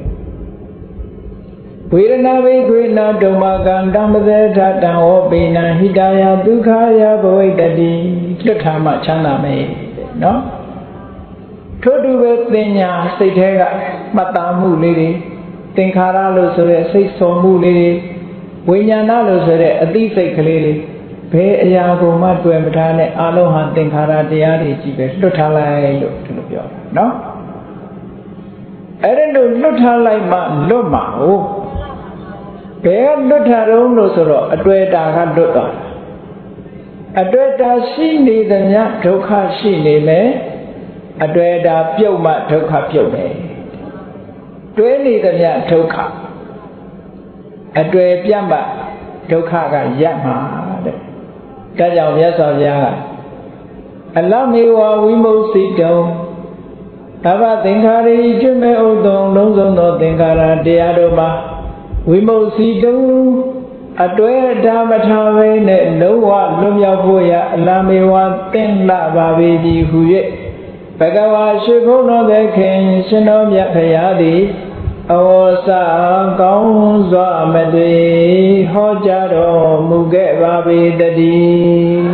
ဝေဒနာဘိက္ခဝေနဓမ္မကံတံပဇေထတံဟောပိဏံဟိတယဒုက္ခယဘဝိတ္တိလွတ်ထားမှချမ်းသာမယ်နော်ထို့တူပဲတင်ညာစိတ်ထဲကမှတ်သားမှုလေးတွေသင်္ခါရလို့ဆိုတဲ့စိတ်ဆော်မှုလေးတွေဝိညာဏလို့ဆိုတဲ့အသိစိတ်ကလေးတွေဘယ်အရာကိုမှတွေ့မထားနဲ့အလုံးဟာသင်္ခါရတရားတွေကြီးပဲလွတ်ထားလိုက်လို့ဒီလိုပြောတာနော်အဲ့ဒါလို့လွတ်ထားလိုက်မှလွတ်မှာဟုတ်ဘယ်ကလွတ်ထားတော့လို့ဆိုတော့အတွေ့အတာကလွတ်သွားတာအတွေ့အတာရှိနေသမျှဒုက္ခရှိနေမယ်အတွေ့အတာပြုတ်မှဒုက္ခပြုတ်မယ်တွဲနေသမျှဒုက္ခအတွေ့ပြတ်မှဒုက္ခကရပ်မှာတဲ့ဒါကြောင့်မြတ်စွာဘုရားကအလမေဝဝိမု C တုံသဗ္ဗသင်္ခါရိကျွမဲ့ဥဒ္ဒံလုံးစုံသောသင်္ခါရတရားတို့မှာဝိမု C တုံအတွေ့အတာမထားဘဲနဲ့လုံးဝလွတ်မြောက်ဖို့ရအလမေဝသင်္လပါပေပြီဟု၍ဘဂဝါရှိခိုးတော်သခင်ရှင်တော်မြတ်ဖရာသည်အဝေါစာကောင်းစွာမတွေဟောကြားတော်မူခဲ့ပါပေတည်း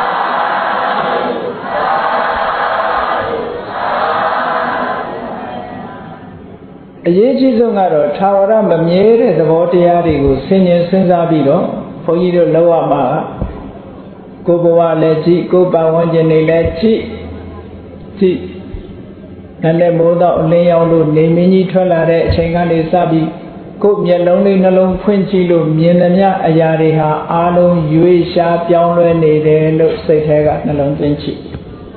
အရေးကြီးဆုံးကတော့ထာဝရမမြဲတဲ့သဘောတရားတွေကိုဆင်ញင်စဉ်းစားပြီးတော့ဘုန်းကြီးတို့လောက်ရမှာကိုယ်ဘဝလည်းကြည့်ကိုယ်ပတ်ဝန်းကျင်တွေလည်းကြည့်နဲ့မိုးတော့အလင်းရောင်လို့နေမင်းကြီးထွက်လာတဲ့အချိန်ကနေစပြီးကိုယ်မျက်လုံးလေးနှလုံးဖွင့်ကြည့်လို့မြင်သမျှအရာတွေဟာအားလုံးရွေးရှားပြောင်းလဲနေတယ်လို့စိတ်ထဲကနှလုံးသွင်းကြည့်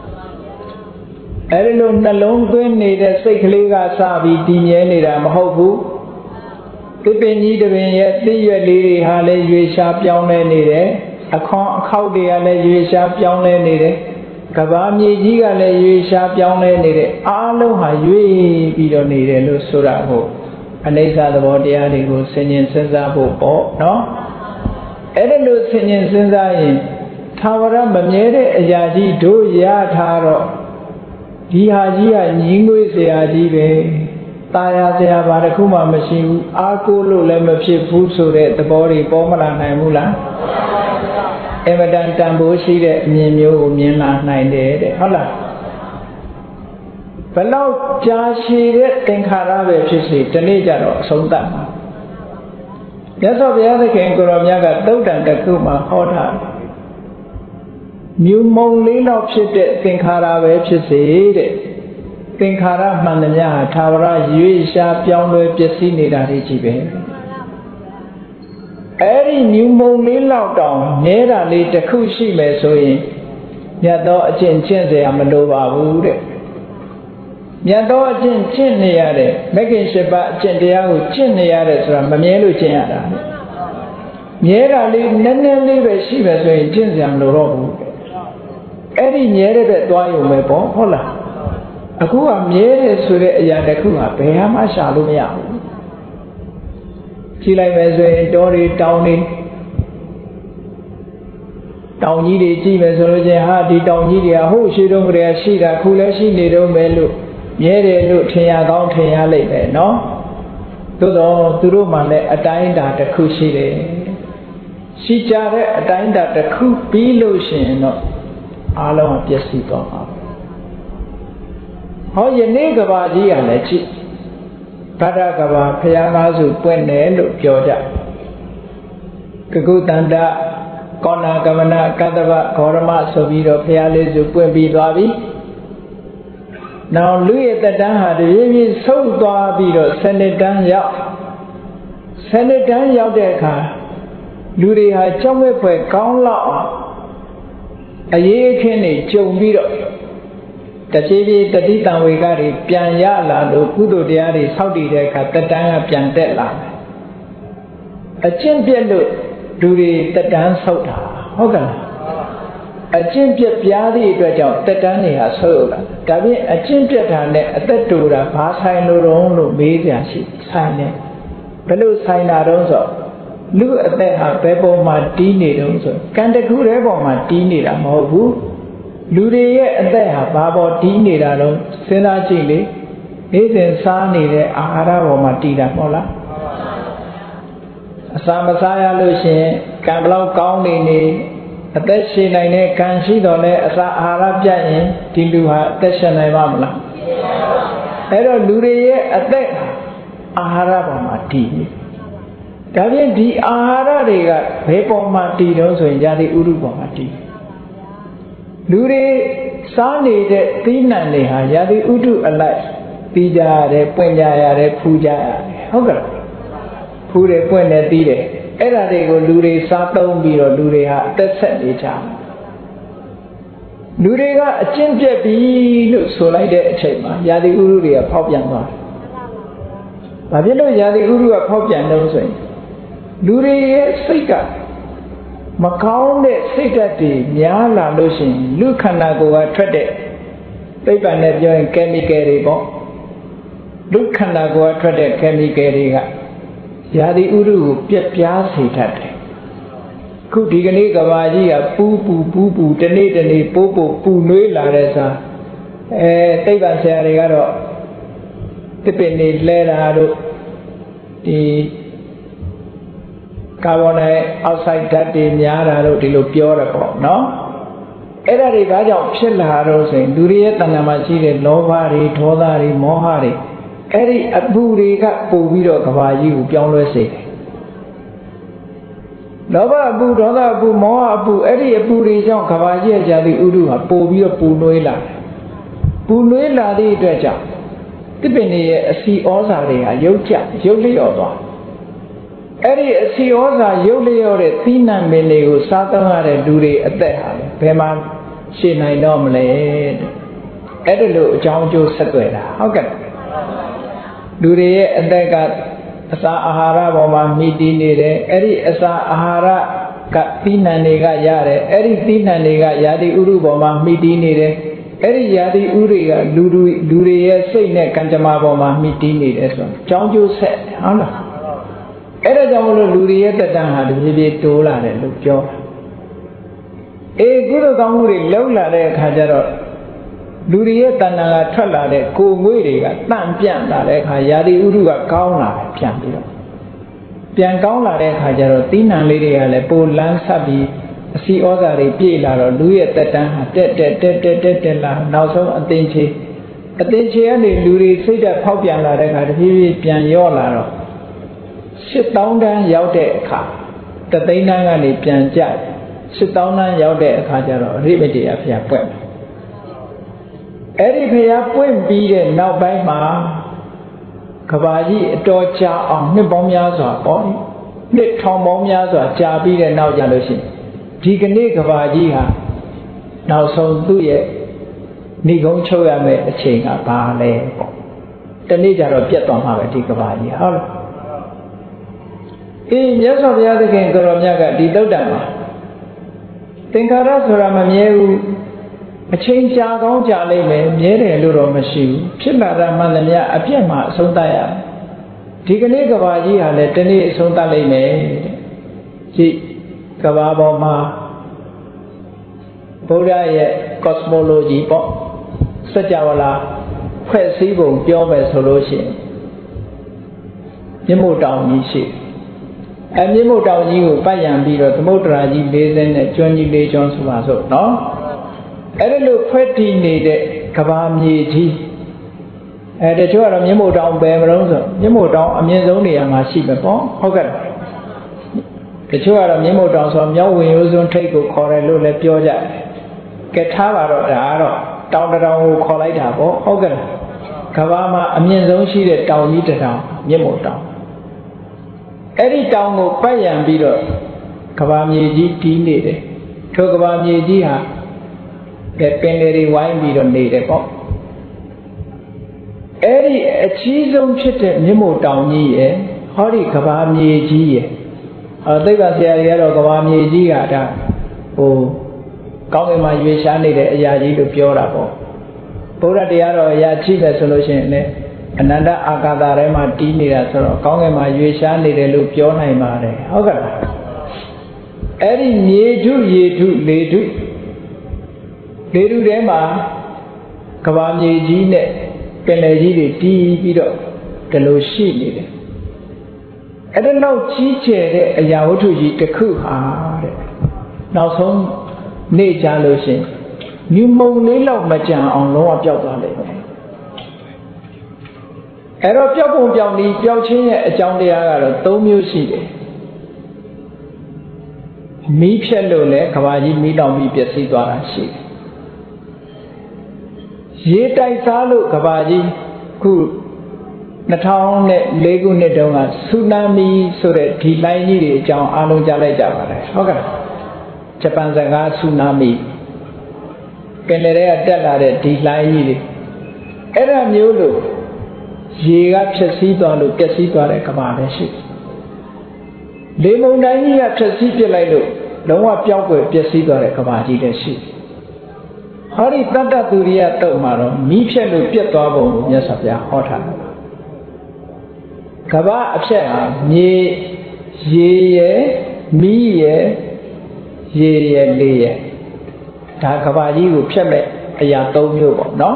အဲဒီလိုနှလုံးသွင်းနေတဲ့စိတ်ကလေးကစပြီးတည်မြဲနေတာမဟုတ်ဘူးဒီပင်ကြီးတပင်ရဲ့သိရွက်လေးတွေဟာလည်းရွေးရှားပြောင်းလဲနေတယ်အခေါတွေကလည်းရွေးရှားပြောင်းလဲနေတယ်ကဘာမြေကြီးကလည်းရွေးရှားပြောင်းလဲနေတဲ့အားလုံးဟာရွေးပြီးတော့နေတယ်လို့ဆိုတာကိုအနိစ္စသဘောတရားတွေကိုဆင်ញင်စဉ်းစားဖို့ပေါ့နော်အဲ့ဒါလို့ဆင်ញင်စဉ်းစားရင်သာဝရမမြဲတဲ့အရာကြီးတို့ရထားတော့ဒီဟာကြီးကညီငွေ့เสียကြီးပဲตายရเสียဘာတစ်ခုမှမရှိဘူးအားကိုးလို့လည်းမဖြစ်ဘူးဆိုတဲ့သဘောတွေပေါ်မလာနိုင်ဘူးလားအမတန်တန်ဖိုးရှိတဲ့အမြင်မျိုးကိုမြင်လာနိုင်တယ်တဲ့ဟုတ်လားဘလောက်ကြာရှည်တဲ့သင်္ခါရပဲဖြစ်စေဒီနေ့ကျတော့အဆုံးသတ်မှာမြတ်စွာဘုရားသခင်ကိုရောမြတ်ကသုတ်တန်တစ်ခုမှာဟောတာမြူမုံလေးတော့ဖြစ်တဲ့သင်္ခါရပဲဖြစ်စေတဲ့သင်္ခါရမှန်သမျှဟာသာဝရရွေးရှားပြောင်းလဲပျက်စီးနေတာတွေကြီးပဲအဲ့ဒီမြူမုံလေးလောက်တောင်နေတာလေးတစ်ခုရှိမယ်ဆိုရင်မြတ်သောအကျင့်ကျင့်เสียမလိုပါဘူးတဲ့မြတ်သောအကျင့်ကျင့်နေရတဲ့မဂ္ဂင်၈ပါးအကျင့်တရားကိုကျင့်နေရတဲ့ဆိုတာမမြဲလို့ကျင့်ရတာမြဲတာလေးနည်းနည်းလေးပဲရှိမယ်ဆိုရင်ကျင့်เสียမလိုတော့ဘူးအဲ့ဒီမြဲတဲ့ဘက်သွားရုံပဲပေါ့ဟုတ်လားအခုကမြဲတယ်ဆိုတဲ့အရာတစ်ခုဟာဘယ်မှရှာလို့မရဘူးကြည့်လိုက်မယ်ဆိုရင်တောတွေတောင်ကြီးတွေကြည့်မယ်ဆိုလို့ချင်းဟာဒီတောင်ကြီးတွေကဟိုရှိတုန်းကတည်းကရှိတာခုလည်းရှိနေတော့မယ်လို့မြဲတယ်လို့ထင်ရကောင်းထင်ရလိမ့်မယ်နော်သို့တော့သူတို့မှလည်းအတိုင်းအတာတစ်ခုရှိတယ်ရှိကြတဲ့အတိုင်းအတာတစ်ခုပြီးလို့ရှိရင်တော့အားလုံးပျက်စီးသွားမှာဟောယနေ့ကဘာကြီးကလည်းကြည့်ဗဒ္ဒကဘာဖျားကားစုပွင့်တယ်လို့ပြောကြကကုတန္တကောဏကမနကတ္တဗဂေါရမဆိုပြီးတော့ဖျားလေးစုပွင့်ပြီးသွားပြီနောက်လူရဲ့တက်တန်းဟာတပြေးပြေးဆုတ်သွားပြီးတော့စနစ်တန်းရောက်တဲ့အခါလူတွေဟာကြောက်မဲ့ဖွယ်ကောင်းလောက်အရေးအခင်းတွေကြုံပြီးတော့တဖြည်းဖြည်းတတိတံဝေကတွေပြန်ရလာလို့ကုသိုလ်တရားတွေဆောက်တည်တဲ့အခါတက်တန်းကပြန်တက်လာတယ်အကျင့်ပြက်လို့လူတွေတက်တန်းဆုတ်တာဟုတ်ကဲ့အကျင့်ပြက်ပြားသည့်အတွက်ကြောင့်တက်တန်းတွေဟာဆုတ်လာဒါဖြင့်အကျင့်ပြက်တာနဲ့အသက်တူတာဘာဆိုင်လို့တော့လို့မေးကြရှိဆိုင်တယ်ဘယ်လိုဆိုင်တာတော့ဆိုလူအသက်ဟာဘယ်ပေါ်မှာတီးနေတုံးဆိုကံတခုတည်းပေါ်မှာတီးနေတာမဟုတ်ဘူးလူတွေရဲ့အသက်ဟာဘာပေါ်တီးနေတာတော့စဉ်းစားကြည့်လေနေ့စဉ်စားနေတဲ့အာဟာရပေါ်မှာတီးတာမဟုတ်လားအစာမစားရလို့ရှိရင်ကံဘလောက်ကောင်းနေအသက်ရှင်နိုင်တဲ့ကံရှိတော်လဲအစာအာဟာရပြတ်ရင်ဒီလူဟာအသက်ရှင်နိုင်ပါမလားအဲ့တော့လူတွေရဲ့အသက်အာဟာရပေါ်မှာတည်နေဒါဖြင့်ဒီအာဟာရတွေကဘယ်ပေါ်မှာတည်တော့ဆိုရင်ယာတိဥရုပေါ်မှာတည်လူတွေစားနေတဲ့သီးနှံတွေဟာယာတိဥတုအလိုက်ပြီးကြရတယ်ပွင့်ကြရတယ်ဖူးကြရတယ်ဟုတ်ကဲ့ဖူးတယ်ပွင့်တယ်ပြီးတယ်အဲ့ဒါတွေကိုလူတွေစားသုံးပြီးတော့လူတွေဟာအသက်ဆက်နေကြလူတွေကအကျင့်ပြက်ပြီလို့ဆိုလိုက်တဲ့အချိန်မှာယာတိဥရုတွေကဖောက်ပြန်သွားတယ်။ဘာဖြစ်လို့ယာတိဥရုကဖောက်ပြန်လို့ဆိုရင်လူတွေရဲ့စိတ်ကမကောင်းတဲ့စိတ်ဓာတ်တွေများလာလို့ရှိရင်လူခန္ဓာကိုယ်ကထွက်တဲ့သိပ္ပံနဲ့ပြောရင် chemical တွေပေါ့လူခန္ဓာကိုယ်ကထွက်တဲ့ chemical တွေကယာတိဥရုကိုပြက်ပြားစေတတ်တယ်ခုဒီကနေ့ကဘာကြီးကပူတနေ့ပိုးပူနွေးလာတဲ့စားသိပ္ပံဆရာတွေကတော့တစ်ပင်နေလဲတာတို့ဒီကာဗွန်ဒိုင်အောက်ဆိုက်ဓာတ်တွေများတာတို့ဒီလိုပြောရပေါ့နော်အဲ့ဒါတွေဘာကြောင့်ဖြစ်လာတော့ဆိုရင်လူတွေရဲ့တဏ္ဍာမှာရှိတဲ့လောဘတွေဒေါသတွေမောဟတွေအဲ့ဒီအပူတွေကပို့ပြီးတော့ကဘာကြီးကိုပြောင်းလဲစေတယ်လောဘအပူဒေါသအပူမောဟအပူအဲ့ဒီအပူတွေကြောင့်ကဘာကြီးရဲ့ဇာတိဥဒုဟာပို့ပြီးတော့ပူနွေးလာတယ်ပူနွေးလာသည့်အတွက်ကြောင့်တစ်ပင်တွေရဲ့အစီဩဇာတွေဟာရုပ်လျော့သွားအဲ့ဒီအစီဩဇာရုပ်လျော့တဲ့သီးနှံပင်တွေကိုစားသုံးရတဲ့လူတွေအသက်ဟာဘယ်မှာရှည်နိုင်တော့မလဲအဲ့ဒါလို့အကြောင်းအကျိုးဆက်သွယ်တာဟုတ်ကဲ့လူတွေရဲ့အသက်ကအစာအာဟာရပေါ်မှာမိတည်နေတယ်အဲ့ဒီအစာအာဟာရကသီးနှံတွေကရတယ်အဲ့ဒီသီးနှံတွေကယာတိဥရုပေါ်မှာမိတည်နေတယ်အဲ့ဒီယာတိဥတွေကလူတွေရဲ့စိတ်နဲ့ကံကြမ္မာပေါ်မှာမိတည်နေတယ်ဆိုတော့အကြောင်းကျိုးဆက်ဟုတ်လားအဲ့ဒါကြောင့်မလို့လူတွေရဲ့တက်တန်းဟာတဖြည်းဖြည်းတိုးလာတယ်လို့ပြောကုသိုလ်ကောင်းမှုတွေလောက်လာတဲ့အခါကျတော့လူတွေရဲ့တဏ္ဍာကထွက်လာတဲ့ကိုယ်ငွေတွေကတန့်ပြန့်လာတဲ့အခါယာတိဥရုကကောင်းလာတယ်ပြန်ပြီးတော့ပြန်ကောင်းလာတဲ့အခါကျတော့သီးနှံလေးတွေကလည်းပိုလန်းဆက်ပြီးအစီဩဇာတွေပြည့်လာတော့လူရဲ့တက်တန်းဟာတက်လာနောက်ဆုံးအသင်္ချေကနေလူတွေစိတ်ဓာတ်ဖောက်ပြန်လာတဲ့အခါတဖြည်းဖြည်းပြန်ရော့လာတော့8000တန်းရောက်တဲ့အခါတသိန်းတန်းကနေပြန်ကျ8000တန်းရောက်တဲ့အခါကျတော့အရိမတေယဖျားပွက်အဲ့ဒီဖျားပွင့်ပြီးတဲ့နောက်ပိုင်းမှာကဘာကြီးအတော်ကြာအောင်နှစ်ပေါင်းများစွာပေါ့နှစ်ထောင်ပေါင်းများစွာကြာပြီးတဲ့နောက်ကျလို့ရှိရင်ဒီကနေ့ကဘာကြီးဟာနောက်ဆုံးသူ့ရဲ့ဏိဂုံးချုပ်ရမယ့်အချိန်ကဘာလဲပေါ့တနေ့ကျတော့ပြတ်သွားမှာပဲဒီကဘာကြီးဟုတ်လားမြတ်စွာဘုရားသခင်ကိုရောမြတ်ကဒီသုတ်တံမှာသင်္ခါရဆိုတာမမြဲဘူးအချိန်ကြာကောင်းကြာလိမ့်မယ်မြဲတယ်လို့တော့မရှိဘူးဖြစ်လာတာမှန်သမျှအပြည့်မှာအဆုံးသတ်ရဒီကနေ့ကဘာကြီးဟာလည်းဒီနေ့အဆုံးသတ်လိမ့်မယ်ကြည့်ကဘာပေါ်မှာဘုရားရဲ့ cosmology ပေါ့စัจ java လာဖွဲ့စည်းပုံပြောမယ်ဆိုလို့ရှိရင်မြင့်မို့တောင်ကြီးရှိမြင့်မို့တောင်ကြီးကိုပတ်ရံပြီးတော့သမုဒ္ဒရာကြီး40နဲ့ကျွန်းကြီး4ကျွန်းဆိုပါစို့နော်အဲ့ဒါလို့ဖွဲ့တည်နေတဲ့ကဘာမြေကြီးတချို့ကတော့မြင့်မို့တောင်ပဲမလို့ဆိုမြင့်မို့တောင်အမြင့်ဆုံးနေရာမှာရှိပဲပေါ့ဟုတ်ကဲ့တချို့ကတော့မြင့်မို့တောင်ဆိုမြောက်ဝင်ရိုးစွန်းထိပ်ကိုခေါ်တယ်လို့လည်းပြောကြတယ်ကဲထားပါတော့ဒါကတော့တောင်တောင်ကိုခေါ်လိုက်တာပေါ့ဟုတ်ကဲ့ကဘာမှာအမြင့်ဆုံးရှိတဲ့တောင်ကြီးတစ်တောင်မြင့်မို့တောင်အဲ့ဒီတောင်ကိုပတ်ရံပြီးတော့ကဘာမြေကြီးတီးနေတယ်ထိုကဘာမြေကြီးဟာပင်လယ်တွေဝိုင်းပြီးတော့နေတယ်ပေါ့အဲ့ဒီအကြီးဆုံးဖြစ်တဲ့မြင့်မို့တောင်ကြီးရဲ့ဟောဒီကဘာမြေကြီးရဲ့သိပ္ပံဆရာတွေကတော့ကဘာမြေကြီးကဒါကောင်းကင်မှာရွေရှားနေတဲ့အရာကြီးလို့ပြောတာပေါ့ဘုရားတရားတော်အရာကြည့်မယ်ဆိုလို့ရှိရင်လည်းအနန္တအာကာသထဲမှာတီးနေတာဆိုတော့ကောင်းကင်မှာရွေရှားနေတယ်လို့ပြောနိုင်ပါတယ်ဟုတ်ကဲ့လားအဲ့ဒီမြေထုရေထုလေထုထဲမှာကဘာမြေကြီးနဲ့ပင်လယ်ကြီးတွေတီးပြီးတော့ဒီလိုရှိနေတယ်အဲ့ဒါတော့ကြီးကျယ်တဲ့အရာဝတ္ထုကြီးတစ်ခုဟာတဲ့နောက်ဆုံးနေကြလို့ရှင်မြူမုံလေးလောက်မကြံအောင်လုံးဝပျောက်သွားလိမ့်မယ်အဲ့တော့ပြောက်ပုံပြောင်းဒီပြောက်ချင်းရဲ့အကြောင်းတရားကတော့၃မျိုးရှိတယ်မီးဖြက်လို့လည်းကဘာကြီးမီးတောင်ပြီးပျက်စီးသွားတာရှိတယ်ရေတိုက်စားလို့ကဘာကြီးခု2004ခုနှစ်တုန်းကဆူနာမီဆိုတဲ့ဒီလိုင်းကြီးတွေအကြောင်းအားလုံးကြားလိုက်ကြပါတယ်ဟုတ်ကဲ့ဂျပန်စကားဆူနာမီပင်လယ်ထဲကတက်လာတဲ့ဒီလိုင်းကြီးတွေအဲ့ဒါမျိုးလို့ရေကဖြက်စီးသွားလို့ပျက်စီးသွားတဲ့ကဘာလည်းရှိလေမုန်တိုင်းကြီးကဖြက်စီးပြစ်လိုက်လို့လုံးဝပျောက်ကွယ်ပျက်စီးသွားတဲ့ကဘာကြီးလည်းရှိဟောဒီတတ္တသူရိယတုတ်မှာတော့မီးဖြက်လို့ပြတ်သွားပုံကိုမြတ်စွာဘုရားဟောထားတယ်ကဘာအဖြက်ဟာမြေရေရယ်မီးရယ်ရေရယ်လေရယ်ဒါကဘာကြီးကိုဖြက်မဲ့အရာ၃မျိုးပေါ့နော်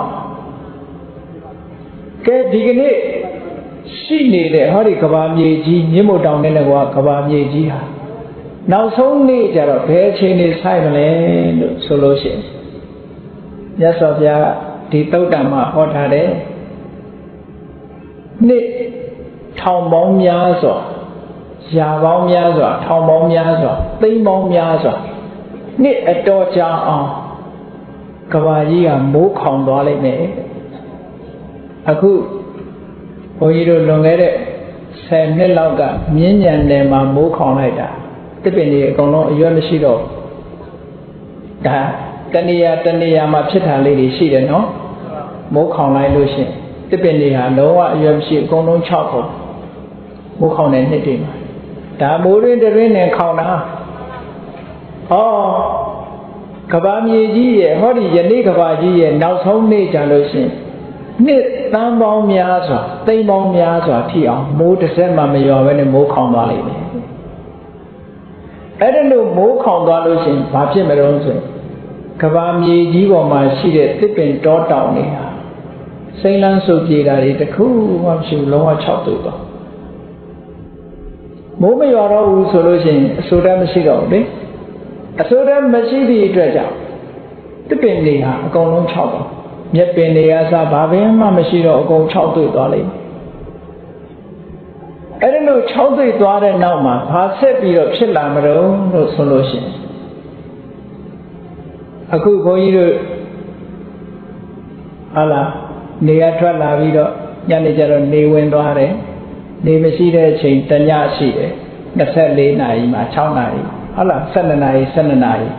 ကဲဒီကနေ့ရှိနေတဲ့ဟောဒီကဘာမြေကြီးမြင့်မို့တောင်နဲ့ကွာကဘာမြေကြီးဟာနောက်ဆုံးနေ့ကျတော့ဘယ်အချိန်နေဆိုင်မလဲလို့ဆိုလို့ရှိရင်မြတ်စွာဘုရားဒီသုတ်တံမှာဟောထားတယ်နှစ်ထောင်ပေါင်းများစွာရာပေါင်းများစွာထောင်ပေါင်းများစွာသိန်းပေါင်းများစွာနှစ်အတော်ကြာအောင်ကဘာကြီးကမိုးခေါင်သွားလိုက်မယ်အခုဘုန်းကြီးတို့လွန်ခဲ့တဲ့10နှစ်လောက်ကမြင်းညံနယ်မှာမိုးခေါင်လိုက်တာတစ်ပင်တွေအကုန်လုံးအရွက်မရှိတော့ဒါတဏှာမှာဖြစ်တာလေးတွေရှိတယ်နော်မိုးခေါင်လိုက်လို့ရှိရင်တစ်ပင်တွေဟာလုံးဝအရွက်မရှိအကုန်လုံး6ခုမိုးခေါင်တဲ့နှစ်တွေမှာဒါမိုးရင်းတရင်းနဲ့ခေါင်တာဟောကဘာမြေကြီးရဲ့ဟောဒီယနေ့ကဘာကြီးရဲ့နောက်ဆုံးနေ့ကြလို့ရှိရင်နှစ်သန်းပေါင်းများစွာသိန်းပေါင်းများစွာထိအောင်မိုးတစ်စက်မှမရောဘဲနဲ့မိုးခေါင်သွားလိမ့်မယ်အဲ့ဒါလို့မိုးခေါင်သွားလို့ရှိရင်ဘာဖြစ်မလို့ဆိုရင်ကဘာမြေကြီးပေါ်မှာရှိတဲ့သစ်ပင်တောတောင်တွေဟာစိမ့်လန်းဆုပ်ပြေတာတွေတခုမှမရှိဘူးလုံးဝ6တူတော့မိုးမရွာတော့ဘူးဆိုလို့ရှိရင်အဆိုးတမ်းမရှိတော့ဘူးလေအဆိုးတမ်းမရှိသည့်အတွက်ကြောင့်သစ်ပင်တွေဟာအကုန်လုံး6တော့မြက်ပင်တွေကစားဘာပင်မှမရှိတော့အကုန်6တွေ့သွားလိမ့်မယ်အဲ့ဒါလို့6တွေ့သွားတဲ့နောက်မှာဘာဆက်ပြီးတော့ဖြစ်လာမလို့ဆိုလို့ရှိရင်အခုဘုန်းကြီးတို့ဟာလာနေရထွက်လာပြီးတော့ညနေကျတော့နေဝင်သွားတယ်နေမရှိတဲ့အချိန်တညရှိတယ်24နာရီမှာ6နာရီဟုတ်လား12နာရီ12နာရီ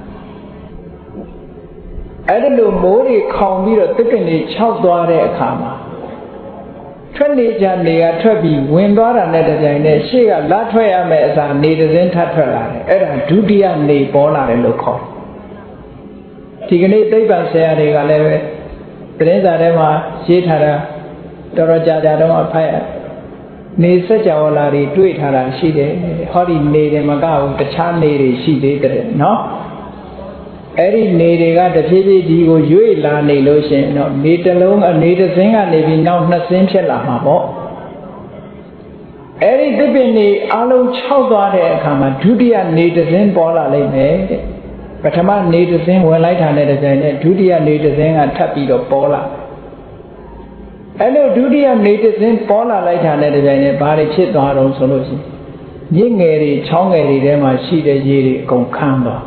အဲ့ဒါလို့မိုးတွေခေါင်ပြီးတော့တစ်ပင်တွေ6သွားတဲ့အခါမှာထွက်နေကြနေရထွက်ပြီးဝင်သွားတာနဲ့တပြိုင်နက်ရှေ့ကလာထွက်ရမယ်အစားနေတစ်စင်းထပ်ထွက်လာတယ်အဲ့ဒါဒုတိယနေပေါ်လာတယ်လို့ခေါ်ဒီကနေ့သိပ္ပံဆရာတွေကလည်းပဲသတင်းစာထဲမှာရေးထားတာတော်တော်ကြာကြာတော့အဖိုက်နေစကြဝဠာတွေတွေ့ထားတာရှိတယ်ဟောဒီနေတယ်မကဘူးတခြားနေတွေရှိသေးတယ်နော်အဲ့ဒီနေတွေကတဖြည်းဖြည်းဒီကိုရွေ့လာနေလို့ရှိရင်တော့နေတစ်လုံးအနေတစ်စင်းကနေပြီးနောက်2စင်းဖြစ်လာမှာပေါ့အဲ့ဒီသစ်ပင်တွေအလုံး6သွားတဲ့အခါမှာဒုတိယနေတစ်စင်းပေါ်လာလိမ့်မယ်တဲ့ပထမနေတစ်စင်းဝင်လိုက်တာနဲ့တကြိမ်နဲ့ဒုတိယနေတစ်စင်းကထပ်ပြီးတော့ပေါ်လာအဲ့လိုဒုတိယနေတစ်စင်းပေါ်လာလိုက်တာနဲ့တကြိမ်နဲ့ဘာတွေဖြစ်သွားတော့ဆိုလို့ရှိရင်မြစ်ငယ်တွေချောင်းငယ်တွေထဲမှာရှိတဲ့ရေတွေအကုန်ခမ်းသွား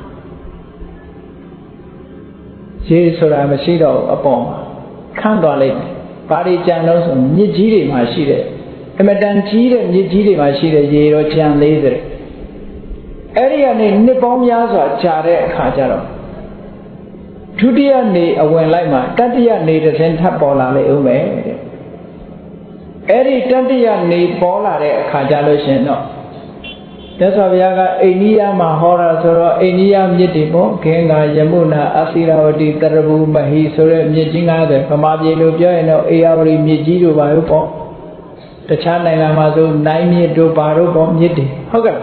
ရေဆိုတာမရှိတော့အပေါ်မှာခမ်းသွားလိုက်တယ်ဘာတွေကြံလို့ဆိုမြစ်ကြီးတွေမှာရှိတဲ့အမတန်ကြီးတဲ့မြစ်ကြီးတွေမှာရှိတဲ့ရေတော့ကြံသေးတယ်အဲ့ဒီကနေနှစ်ပေါင်းများစွာကြာတဲ့အခါကျတော့ဒုတိယနေအဝင်လိုက်မှာတတိယနေတစ်စင်းထပ်ပေါ်လာလေဦးမယ်တဲ့အဲ့ဒီတတိယနေပေါ်လာတဲ့အခါကျလို့ရှင်တော့မြတ်စွာဘုရားကအိန္ဒိယမှာဟောတာဆိုတော့အိန္ဒိယမြစ်တွေပေါ့ဂင်္ဂါယမုနာအစိရဝတီတရဘူမဟီဆိုတဲ့မြစ်ကြီး90ဗမာပြည်လိုပြောရင်တော့အေယာဝတီမြစ်ကြီးတို့ပါလို့ပေါ့တခြားနိုင်ငံမှာဆိုနိုင်မြစ်တို့ပါတို့ပေါ့မြစ်တွေဟုတ်ကဲ့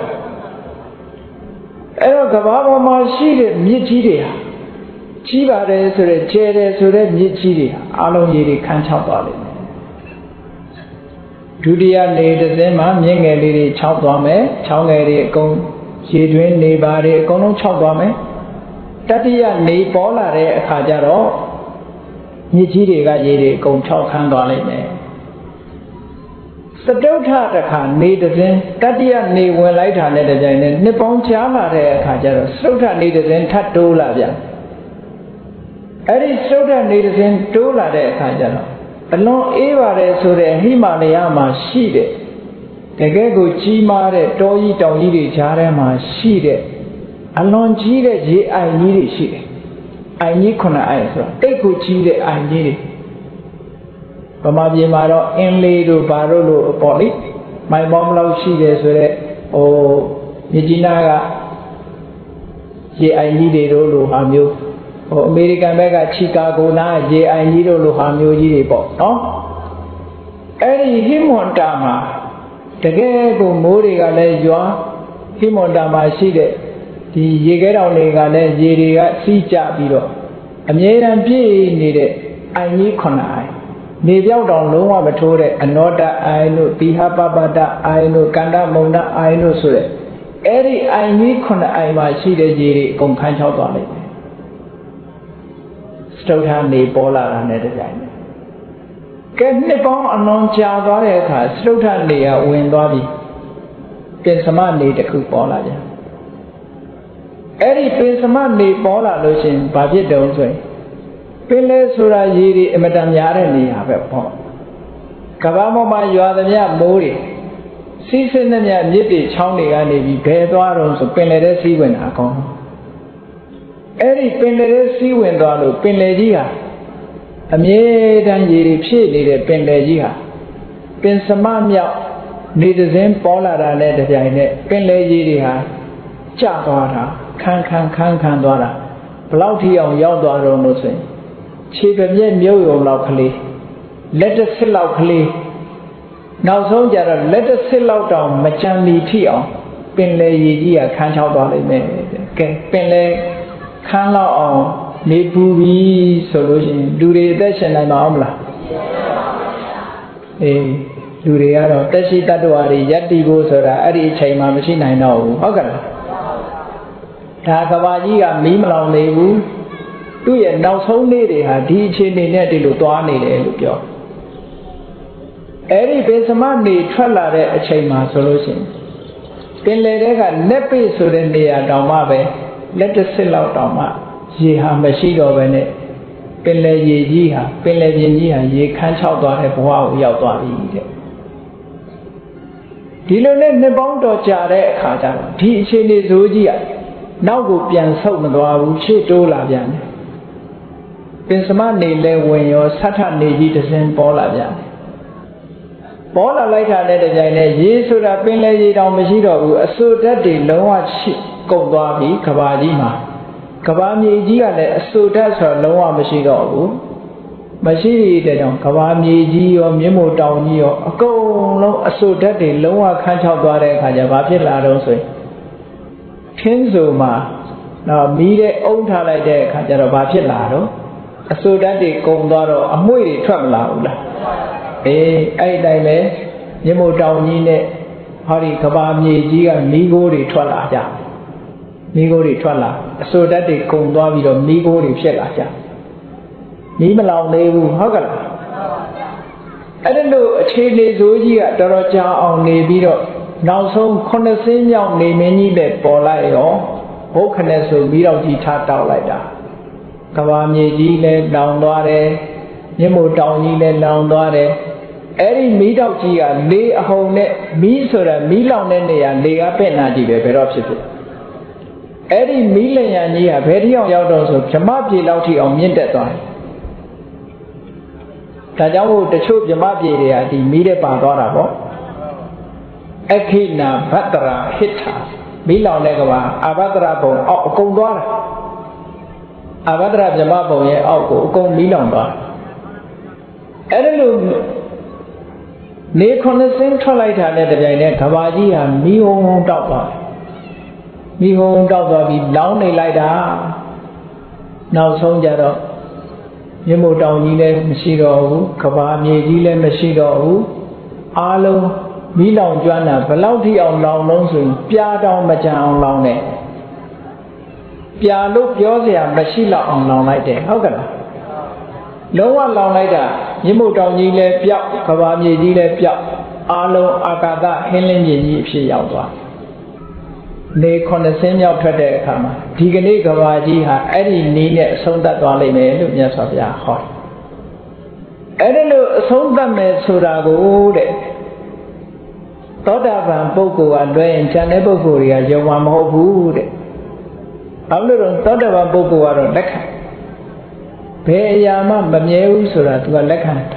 အဲ့တော့ကမ္ဘာပေါ်မှာရှိတဲ့မြစ်ကြီးတွေဟာကြီးပါတယ်ဆိုတဲ့ကျဲတယ်ဆိုတဲ့မြစ်ကြီးတွေအလုံးကြီးတွေခန်းချောက်သွားလိမ့်မယ်ဒုတိယနေတစ်စင်းမှာမြင့်ငယ်လေးတွေ6သွားမယ်ချောင်းငယ်တွေအကုန်ရေတွင်းနေပါတွေအကုန်လုံး6သွားမယ်တတိယနေပေါ်လာတဲ့အခါကျတော့မြစ်ကြီးတွေကရေတွေအကုန်6ခန်းသွားလိမ့်မယ် Satu thata kan ni dezen tadi ya ni welai thane dezen ni pong jala deh kajar satu ni dezen that dola ya. Eri satu ni dezen dola deh kajar. Along ewa deh sore Himalaya masih deh. Tegak guci mare toyi toyi di cara masih deh. Along jire je aini deh sih. Aini kena air so. Guci deh aini deh. Pemabdi maro inlay do baru lo poli, my mom lau si deh sore, oh nijina ga, je aini deh lo hamil, oh Amerika mereka Chicago na je aini lo hamil jadi po, no? Eri himon dama, tegak go muri ga le jual, himon dama si deh, di jegera oleh ga le jadi ga si cap biro, amyeran pi ni deh aini kena air. Ni jauh dong luar betul deh, anoda ainu, pihak babada ainu, kanda muna ainu sure. Eri aini kena air masih deh jadi kongkan jauh tuan leh. Setelah ni bola rane deh jadi. Kini pun anon jaga deh kan, setelah ni ya win doa bi. Pensama ni dekuk bola je. Eri pensama ni bola lucin, bagi daun sure. Pele surah jiri emadam yare ni apa pun. Kamu mau jual dia muri. Sisi ni dia jadi cang ni kan ni betul orang so pele deh siwen aku. Eri pele deh siwen tu alu pele dia. Amye dan jiri psi ni deh pele dia. Pen semamnya ni dezen pola rane deh jadi ni pele jiri ha. Cak tu ada, kan tu ada. Pelau tiang yau tu ada orang tu. Cipanya nyoyo lau kali, letter silau kali, nau song jara letter silau tau macam ni tiang, penle ye ya kan cakap dah le, ke penle kan lau ni bubi solution, duri dah senai maam lah, duri ada, tapi tak ada hari jadi go sora, hari cai maam mesti naik nau, apa? Dah kawaji kami melau lebu. Tu ye nau song ni deh hadi cini ni ada lu tuan ni deh lu kyo. Eri bersama ni thalla deh acai mah solution. Penle deh kan nepi suren ni ada ma be, let silau dama. Ye ha masih do be ne. Penle ye ji ha, penle bin ji ha ye kan cakap tuan deh bawa yau tuan ni deh. Di lu ni bang do cari kajar. Di cini zoji ya. Nau gu pian sau mendoa uci tu lah pian. Pensama ni le wenyo satha ni ji desen bola ya. Bola lai tha le de jai ne ye soda pin le ji taung mashi do bu aso dat de long wa chi kaung twa bi kaba ji ma. Kaba mye ji ka le aso dat so long wa mashi do bu. Mashi de taung kaba mye ji yo myin mo taung ji yo akaung long aso dat de long wa khan chao twa de kha ja ba phit la dong so. Thin so ma na mi de aung tha lai de kha ja do ba phit la dong. Aso dat de kaung twa do amoi de thwat ma la bu la. Ai dai le myin mo taung ji ne hari kaba mye ji ka mi go de thwat la ja. Mi go de thwat la. Aso dat de kaung twa bi do mi go de phit la ja. Ni ma laung le bu hout ka la. Ai lo achhe le so ji ka tor tor cha aung ne bi do naung song 9 sin yaung ne min ji le paw lai yo bot khanet so mi rauk ji tha tauk lai ta. Kaba mye ji le laung twa de, myin mo taung ji le laung twa de. Eri mi tauk ji ka le ahong ne mi so da mi laung ne ne ya le ka pet na ji be bhe do phit phit. Eri mi lan yan ji ka bhe thi aung yauk taw so Bhyama pye lauk thi aung myin tat twa. Da jaung moh tachiu Bhyama pye de ha di mi de pa twa da paw. Akhina bhattara hittha mi laung le kaba abhattara bong auk akaung twa da. Abhattara Bhyama bong ye auk ko akaung mi laung twa. Eri lo ne 9 sin thwat lai tha ne tapian ne kaba ji ha mi hong hong tauk twa. Mi hong hong tauk twa bi laung nei lai da. Naung song ja do myin mo taung ji le mashi do bu, kaba mye ji le mashi do bu. A long mi laung chuan na blau thi aung laung long so pya taung ma chan aung laung ne. Pya lo pyo sia mashi lauk aung laung lai de, hout ka la. Long wa laung lai da myin mo taung ji le pyauk, kaba mye ji le pyauk. alo agada helenji phi yaw twa ne khone sin myauk thwat de akha ma di kane kaba ji ha ai di ni ne asong tat twa lai me lo Myat Swa Bya hoi ai da lo asong tat me soda ko de Thoda Pan Pukkul wa lwe yin chan de pukkul ri ga yong ma ma hot bu de bawo lo ro Thoda Pan Pukkul wa ro lek khan bhe aya ma ma mye bu soda tu ga lek khan ta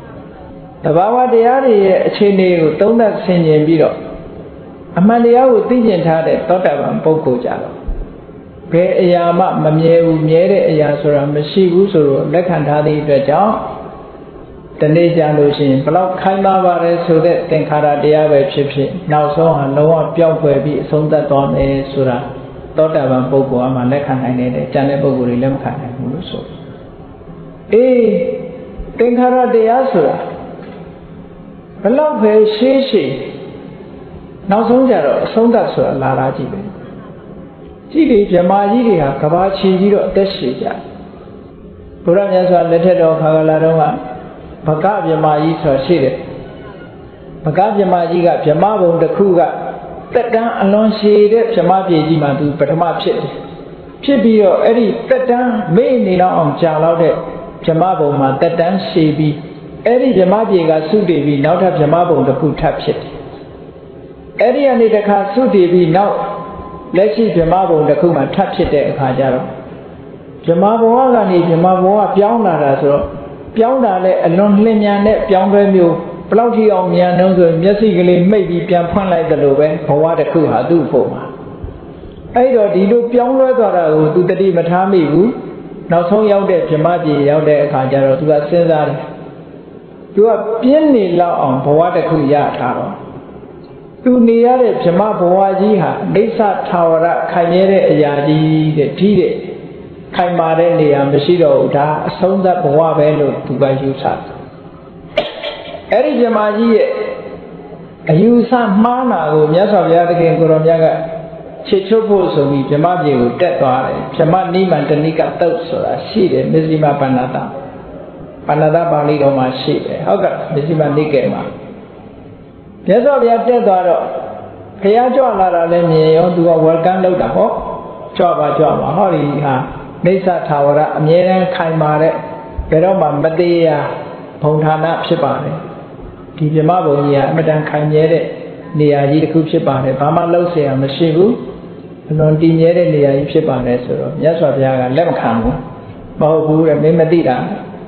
Tabawaတရားတွေရဲ့အခြေအနေကိုသုံးသပ်ဆင်ခြင်ပြီးတော့အမှန်တရားကိုသိကျင်ထားတဲ့သောတာပန်ပုဂ္ဂိုလ်ကြတော့ဘယ်အရာမှမမြဲဘူးမြဲတဲ့အရာဆိုတာမရှိဘူးဆိုတော့လက်ခံထားသည့်အတွက်ကြောင့်တနေ့ကြလို့ရှိရင်ဘလောက်ခိုင်မာပါလဲဆိုတဲ့သင်္ခါရတရားပဲဖြစ်ဖြစ်နောက်ဆုံးဟာလုံးဝပျောက်ကွယ်ပြီးအဆုံးသတ်သွားမယ်ဆိုတာသောတာပန်ပုဂ္ဂိုလ်အမှလက်ခံနိုင်တဲ့ကျန်တဲ့ပုဂ္ဂိုလ်တွေလက်မခံနိုင်ဘူးလို့ဆိုအေးသင်္ခါရတရားဆိုတာဘလောက်ပဲရှေးရှေးနောက်ဆုံးကြတော့အဆုံးသတ်ဆိုတာလာတာကြည့်ပဲကြည့်ပြီးဗြဟ္မာကြီးတွေဟာကဘာချီကြီးတော့အသက်ရှည်ကြဘုရားမြတ်စွာလက်ထက်တော်ခါကလာတော့ကဘဂဗြဟ္မာကြီးဆိုတာရှိတယ်ဘဂဗြဟ္မာကြီးကဗြဟ္မာဘုံတစ်ခုကတက်တန်းအလွန်ရှည်တဲ့ဗြဟ္မာပြည်ကြီးမှာသူပထမဖြစ်တယ်ဖြစ်ပြီးတော့အဲ့ဒီတက်တန်းမေ့နေတော့အောင်ကြာတော့တဲ့ဗြဟ္မာဘုံမှာတက်တန်းရှည်ပြီးအဲ့ဒီဗြဟ္မာပြည်ကသုတေပြီးနောက်ထပ်ဗြဟ္မာဘုံတစ်ခုထပ်ဖြစ်တယ်အဲ့ဒီအနေတစ်ခါသုတေပြီးနောက်လက်ရှိဗြဟ္မာဘုံတစ်ခုမှထပ်ဖြစ်တဲ့အခါကျတော့ဗြဟ္မာဘဝကနေဗြဟ္မာဘဝပြောင်းလာတာဆိုတော့ပြောင်းတာလည်းအလွန်လျင်မြန်တဲ့ပြောင်းလဲမျိုးဘလောက်ထိအောင်မြန်နှုံးဆိုမျက်စိကလေးမိတ်ပြီးပြန်ဖွင့်လိုက်တယ်လို့ပဲဘဝတစ်ခုဟာသူ့ဖို့မှာအဲ့တော့ဒီလိုပြောင်းလဲသွားတာကိုသူတတိမထားမိဘူးနောက်ဆုံးရောက်တဲ့ဗြဟ္မာပြည်ရောက်တဲ့အခါကျတော့သူကစဉ်းစားတယ်သူကပြင်းနေလောက်အောင်ဘဝတစ်ခုရထားတော့သူနေရတဲ့ဗြဟ္မာဘဝကြီးဟာအိဋ္ဌထာဝရခိုင်မြဲတဲ့အရာကြီးတဲ့ကြီးတဲ့ခိုင်မာတဲ့နေရာမရှိတော့ဘူးဒါအဆုံးသတ်ဘဝပဲလို့သူကယူဆတယ်အဲ့ဒီဗြဟ္မာကြီးရဲ့အယူဆမှားတာကိုမြတ်စွာဘုရားသခင်ကိုရောမြတ်ကခြေချွတ်ဖို့ဆိုပြီးဗြဟ္မာပြည်ကိုတက်သွားတယ်ဗြဟ္မာနိမန္တနိကတုတ်ဆိုတာရှိတယ်မဇ္ဈိမပဏ္ဏတပဏ္ဏတပါဠိတော်မှာရှိတယ်ဟုတ်ကဲ့မဇ္ဈိမနိကေမှာမြတ်စွာဘုရားတက်သွားတော့ဘုရားကြွလာတာလည်းမြင်ရောသူက welcome လုပ်တာဟောကြွပါဟောဒီဟာနေသထာဝရအမြဲတမ်းခိုင်မာတဲ့ဘယ်တော့မှမသေးရဘုံဌာနဖြစ်ပါတယ်ဒီဗြဟ္မာဘုံကြီးကအမတန်ခိုင်မြဲတဲ့နေရာကြီးတစ်ခုဖြစ်ပါတယ်ဘာမှလှုပ်เสียမရှိဘူးအလွန်တည်မြဲတဲ့နေရာကြီးဖြစ်ပါတယ်ဆိုတော့မြတ်စွာဘုရားကလက်မခံဘူးမဟုတ်ဘူးတဲ့မင်းမသိတာ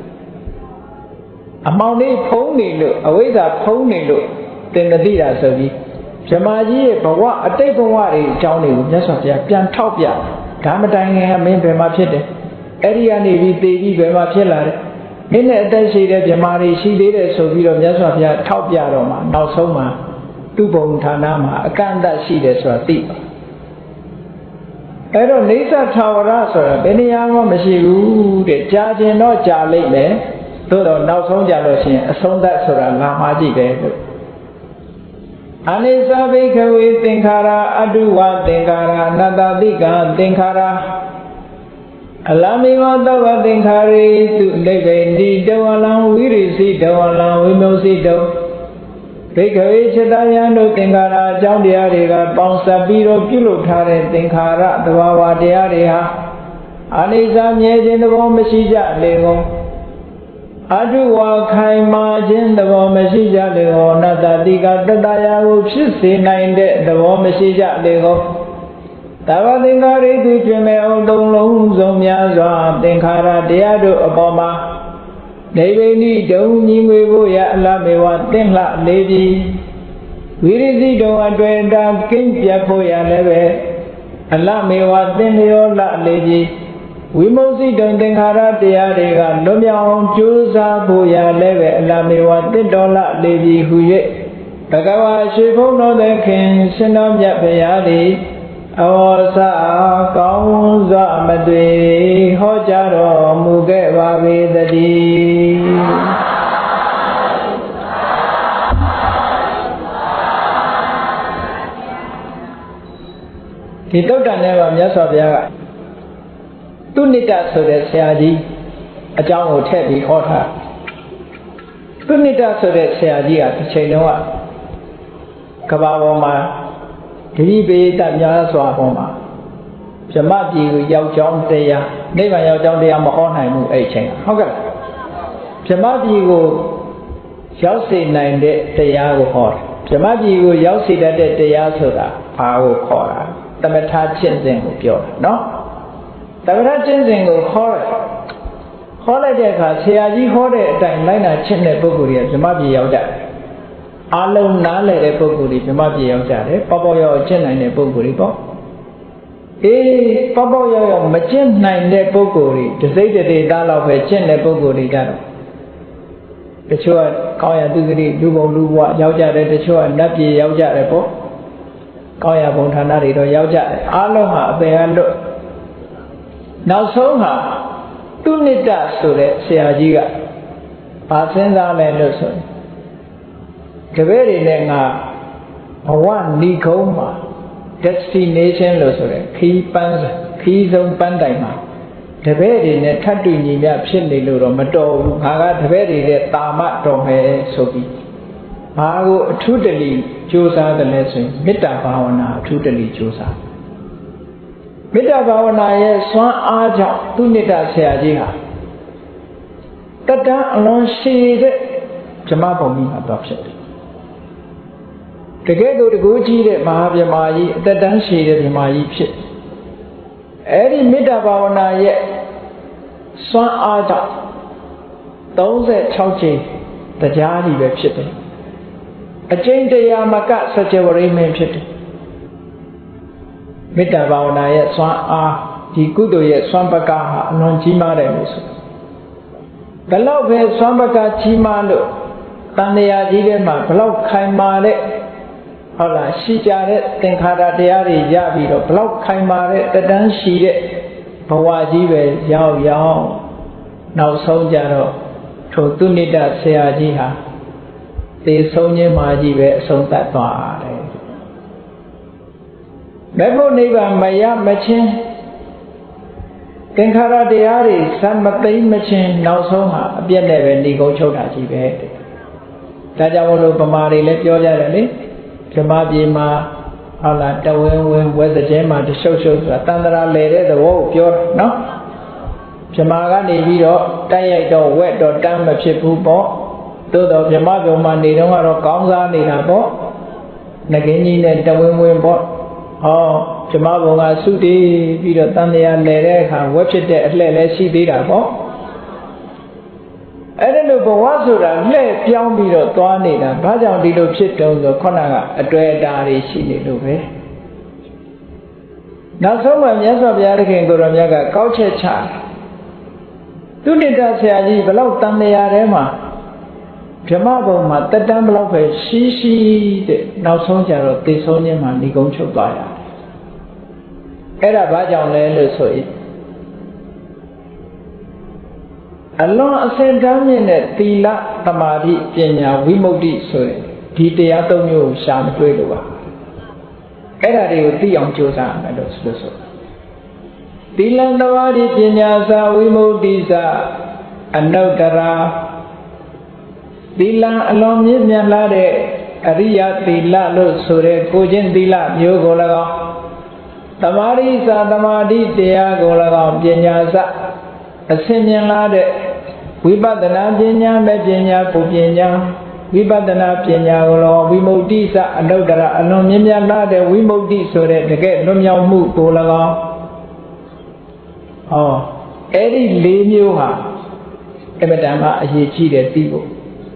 အမောင်လေးဖုံးနေလို့အဝိဇ္ဇာဖုံးနေလို့သင်မသိတာဆိုပြီးဗြဟ္မာကြီးရဲ့ဘဝအတိတ်ဘဝတွေအကြောင်းတွေကိုမြတ်စွာဘုရားပြန်ထောက်ပြဒါမတိုင်ခင်ကမင်းဘယ်မှာဖြစ်တယ်အဲ့ဒီကနေပြီးသေပြီးဘယ်မှာဖြစ်လာတယ်မင်းနဲ့အသက်ရှိတဲ့ဗြဟ္မာတွေရှိသေးတယ်ဆိုပြီးတော့မြတ်စွာဘုရားထောက်ပြတော့မှနောက်ဆုံးမှာသူ့ဘုံဌာနမှာအကန့်အသတ်ရှိတယ်ဆိုတာသိပါအဲ့တော့နေသထာဝရဆိုတာဘယ်နေရာမှမရှိဘူးတဲ့ကြာခြင်းတော့ကြာလိမ့်မယ်သို့တော့နောက်ဆုံးကြလို့ရှိရင်အဆုံးသတ်ဆိုတာငါမှကြည့်ပဲလို့အနိစ္စဘိက္ခဝေသင်္ခါရအတုဝသင်္ခါရအနတ္တတိကသင်္ခါရအလမေဝသဗ္ဗသင်္ခါရေသူနိဗ္ဗေတိတဝလံဝိရိစိတဝလံဝိမုစိတောဘိက္ခဝေจิตယံတို့သင်္ခါရအကြောင်းတရားတွေကပေါင်းစပ်ပြီးတော့ပြုလုပ်ထားတဲ့သင်္ခါရသဘာဝတရားတွေဟာအနိစ္စမြဲခြင်းသဘောမရှိကြလေကုန်အတုဝခိုင်မာခြင်းသဘောမရှိကြလေကုန်အနတ္တတိကတတရာကိုဖြစ်စေနိုင်တဲ့သဘောမရှိကြလေကုန်သဗ္ဗသင်္ခါရိသူကျွင်မဲ့အောင်သုံးလုံးစုံများစွာသင်္ခါရတရားတို့အပေါ်မှာနေဗိနိဒုံညီငွေဖို့ရအလမေဝသင်္လှလေးပြီဝိရိစိတုံအတွေ့အတာကင်းပြတ်ဖို့ရလည်းပဲအလမေဝသင်္လျောလလေးပြီဝိမုစိတုံသင်္ခါရတရားတွေကလွတ်မြောက်အောင်ကြိုးစားဖို့ရလည်းပဲအလမေဝသင်္တော်လလေးပြီဟူ၍ဘဂဝါရှိဘုန်းတော်သခင်ရှင်တော်မြတ်ဗျာသည် Awa sa kaun za madwe ho jaro muge wa vedadi. Thì tốt đàn em vào nhớ so với tu nít đã sửa được xe gì ở trong hồ thép bị khó thả tu nít đã sửa được xe gì à thì chơi đâu ạ Kabawama, Gribe, Tanya Swahoma, Jamati, Yao Jong Dea, never Yao Jong Dea Mahona, H. Hogan Jamati go Yausi 9 Deyago Hor, Jamati go Yausi that Deyasoda, Pao Hora, the Meta Chinzing of Pure, no? The Meta Chinzing of Hor. Holiday has Siaji Hore, Dinelina Chinne Boguri, Jamati Yauda. Alone Nale Boguri, Jamati Yaudare, Papoyo Chin and Boguri. Eh, Papoyo Machin 9 Boguri, to say that they dial of a Chin Boguri. The Chua, Kaya Dugri, Dubo Luwa, Yauja, the Chua, Napi Yauja Repo, Kaya Bontanari, Yauja, Aloha, they are look. Now so ha. Tunita Sure, Siajiga, Pasenda Mendoson. The very Nenga, one Nikoma, destination Losore, Key Pans, Keys on Pandaima. The very Netatu Nina Pindi Luro, Mato, Haga, the very Tama Tome Sobi. Mago, totally Josa the lesson, Mita Bhavana, totally Josa. Mita Bhavana, Swan Aja, Tunita Siajiha. Tata alone she Jamabomi adoption. Together to Guji, Mahavamai, the Danshi, the Mai pit. Eri Mita Bhavana yet Swan Aja. Those at Chauchi, the Jari web shipping. A chain de Yamaka, such a very main pit. Mita Bhavana yet Swan A, the Gudu yet Swampaka, non Chima Remus. The love has Swampaka Chimalo, Tania Jidema, Block Kaimare, Hola, Shijare, Tenkara Deari Yabiro, Block Kaimare, the Danshi, Pawajive, Yao Yao, now Sojaro, to Tunida Seajiha, the Sonia Majive, Sontatwa. Mebo Neva Maya Machin Tenkara Deari, San Matain Machin, now Soha, Bianev, Nigo Chotaji. Tajawolo Pamari, let your Jarani, Jamabima, Allah, Tawin, where the Jema, the social, Tandra lady, the woe pure, no? Jamagani Vido, Tayato, wet or damn a chipupo, to the Jamago Mandi, no matter Gonza, Ninapo, Nagini, and Tawin bought. Oh, Jamabonga Sudi, Vida Tania Lere, watch it there, let she be that. I don't know, but what's that? Let young Bido Tuanina, Bajan Dido Chito, the Konaga, a dread daddy, she did obey. Now, someone, yes, of Yarakan Goromaga, culture child. Do need that say, I below Tania Rema. Jamaboma, the damn of a she, now Sonja, the Sonia man, the Goncho Baya. Era Bajan Lele so it. Along a same Damian at Tila, Tamadi, Jenya, Wimodi, so Tita Tonio, Sham Quedova. Era de Tion Josa, and those so. Tila Navadi, Jenyaza, Wimodiza, and Notara. Dila along Yimya Lade, Aria Dila Lo Sure, Kojin Dila, Yogolaga, Tamari Sadamadi, Dea Golaga, Jenyaza, a Simian Lade, Wibadana Jenya, Medjenya, Pujenya, Wibadana Penya, Wimodisa, Anodara, along Yimya Lade, Wimodi Sure, the get Lumia Mu Golaga. Oh, Eddie Lemuha, Emadama, a cheated people.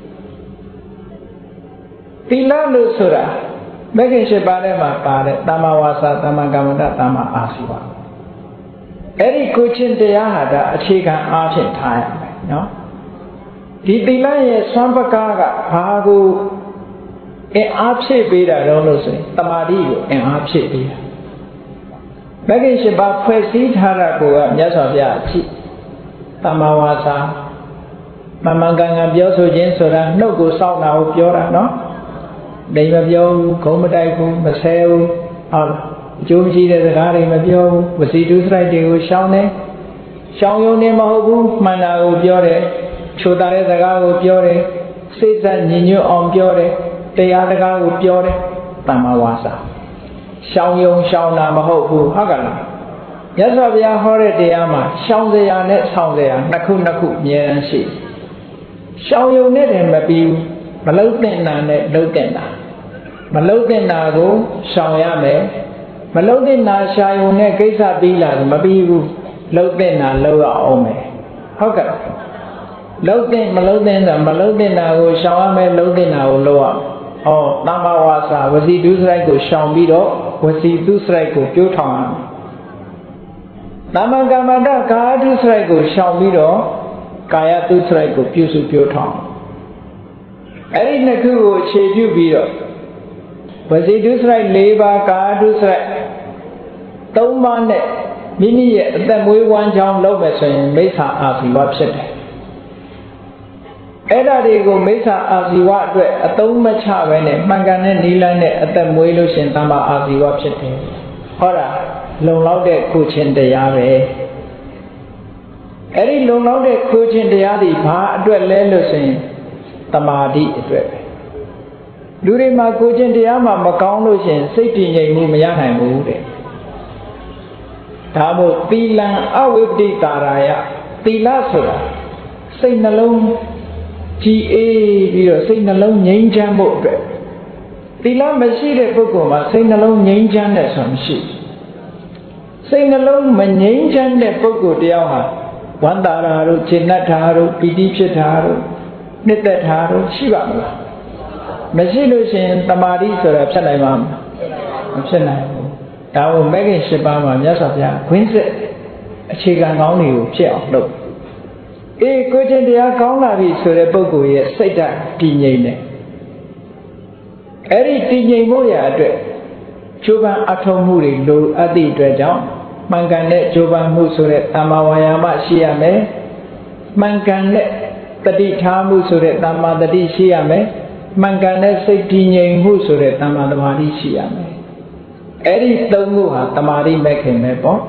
Tila Lusura, making Shebanema Pare, Tamawasa, Tamagamada, Tama Asiva. Eri Kuchin de Yahada, a chicken arch in time, no? Tila Swampakaga, Pagu, in Archie Bida, don't listen, Tamadigo, in Archie Bida. Making Sheba Presid Harago, Yasavia, Tamawasa, Mamanganga Bioso Jensora, no go south now, Piora, no? They may be old, Comadaico, Marcel, Joji, the Gari Mabio, was he do right? They will shout name. Shout your name, Mahobu, Mana Biore, Chodare the Gago Biore, Sits and Nino on Biore, they are the Gago Biore, Tama wasa. Shang yung shang na mahoku hagala. Yasabya hore deyama shang zeya ne shang zeya naku nyeran shi. Shang yung ne de mabiu malau tin na ne lau tin na. Malau tin na ko shang ya me. Malau tin na sha yung ne kaisa bila mabiu lau tin na lau ya aw me. Hagala. Lau tin malau tin na ko shang ya me lau tin na ko lau ya. Oh, Tama wasa wasi tu serai ko shang bi do wasi tu serai ko pyo thang. Tama kamada kaya tu serai ko shang bi do kaya tu serai ko pyo su pyo thang. Eri naku ko che pyu bi do wasi tu serai leba kaya tu serai tau ma ne mimi ye atat mwe wan chang lau me so yin Mitsa Asiwa phit de. အဲ့ဒါတွေကိုမိစ္ဆာအာဇီဝအတွက်အသုံးမချဘဲနဲ့မှန်ကန်တဲ့နိလန်းနဲ့အသက်မွေးလို့ရှင်တမ္မာအာဇီဝဖြစ်တယ်ဟောတာလုံလောက်တဲ့ခုချင်းတရားပဲအဲ့ဒီလုံလောက်တဲ့ခုချင်းတရားဒီဘာအတွက်လဲလို့ဆိုရင်တမာတိအတွက်ပဲလူတွေမှာခုချင်းတရားမှာမကောင်းလို့ရှင်စိတ်တည်ငြိမ်မှုမရနိုင်ဘူးတဲ့ဒါမို့သီလံအဝိပ္ပိတာရာယသီလဆိုတာစိတ်နှလုံးကြည်အေးပြီးတော့စိတ်နှလုံးငြိမ်းချမ်းဖို့အတွက်သီလမရှိတဲ့ပုဂ္ဂိုလ်မှာစိတ်နှလုံးငြိမ်းချမ်းတဲ့ဆိုတာမရှိစိတ်နှလုံးမငြိမ်းချမ်းတဲ့ပုဂ္ဂိုလ်တယောက်ဟာဝန္တာရာတို့ခြေနှက်တာတို့ပီတိဖြစ်တာတို့နှစ်သက်တာတို့ရှိပါမလားမရှိလို့ရှိရင်တမာတိဆိုတာဖြစ်နိုင်မှာမဖြစ်နိုင်ဘူးဒါကိုမဂ္ဂင်၈ပါးမှာမြတ်စွာဘုရားခွင်းစစ်အခြေခံကောင်းတွေကိုဖြစ်အောင်လုပ်အေးကိုချင်းတရားကောင်းလာပြီဆိုတဲ့ပုဂ္ဂိုလ်ရဲ့စိတ်ဓာတ်တည်ငြိမ်တယ်အဲ့ဒီတည်ငြိမ်မှုရအတွက်ကျိုးပန်းအထောက်မှုတွေလိုအပ်သည့်အတွက်ကြောင့်မှန်ကန်တဲ့ကျိုးပန်းမှုဆိုတဲ့တမ္မာဝါယာမရှိရမယ်မှန်ကန်တဲ့တတိထားမှုဆိုတဲ့တမ္မာတတိရှိရမယ်မှန်ကန်တဲ့စိတ်တည်ငြိမ်မှုဆိုတဲ့တမ္မာသမာဓိရှိရမယ်အဲ့ဒီသုံးခုဟာတမာတိမဲ့ခင်ပဲပေါ့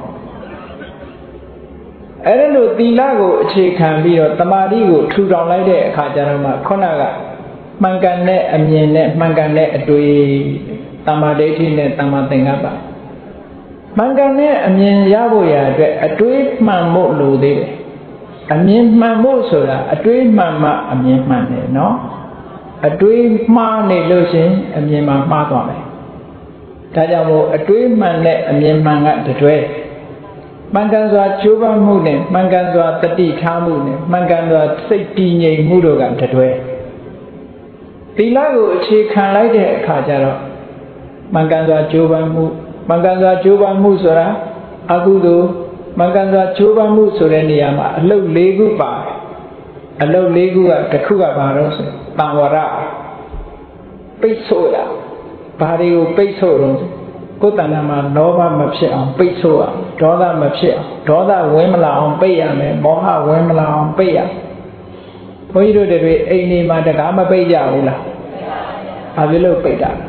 အဲ့ဒါလို့သီလကိုအခြေခံပြီးတော့တမာတိကိုထူထောင်လိုက်တဲ့အခါကျတော့မှခုနကမှန်ကန်တဲ့အမြင်နဲ့မှန်ကန်တဲ့အတွေ့တမ္မာဒိဋ္ဌိနဲ့တမ္မာသင်္ကပ္ပမှန်ကန်တဲ့အမြင်ရဖို့ရအတွက်အတွေ့မှန်ဖို့လိုသေးတယ်အမြင်မှန်ဖို့ဆိုတာအတွေ့မှန်မှအမြင်မှန်တယ်နော်အတွေ့မှားနေလို့ရှင်အမြင်မှမှားသွားမယ်ဒါကြောင့်မို့အတွေ့မှန်တဲ့အမြင်မှန်ကတတွဲမှန်ကန်စွာကြိုးပမ်းမှုနဲ့မှန်ကန်စွာတတိထားမှုနဲ့မှန်ကန်စွာစိတ်တည်ငြိမ်မှုတို့ကတတွဲသီလကိုအခြေခံလိုက်တဲ့အခါကျတော့မှန်ကန်စွာကြိုးပမ်းမှုမှန်ကန်စွာကြိုးပမ်းမှုဆိုတာအကုသိုလ်မှန်ကန်စွာကြိုးပမ်းမှုဆိုတဲ့နေရာမှာအလုပ်၄ခုပါတယ်အလုပ်၄ခုကတစ်ခုကဘာလို့ဆိုတံဝရပိတ်ဆို့ရဘာတွေကိုပိတ်ဆို့တော့ကိုယ်တဏ္ဍာမှာလောဘမဖြစ်အောင်ပိတ်ဆို့အောင်ဒေါသမဖြစ်အောင်ဒေါသဝင်မလာအောင်ပိတ်ရမယ်မောဟဝင်မလာအောင်ပိတ်ရဘုန်းကြီးတို့တွေအိမ်နေမှာတကားမပိတ်ကြဘူးလားဘာဖြစ်လို့ပိတ်တာ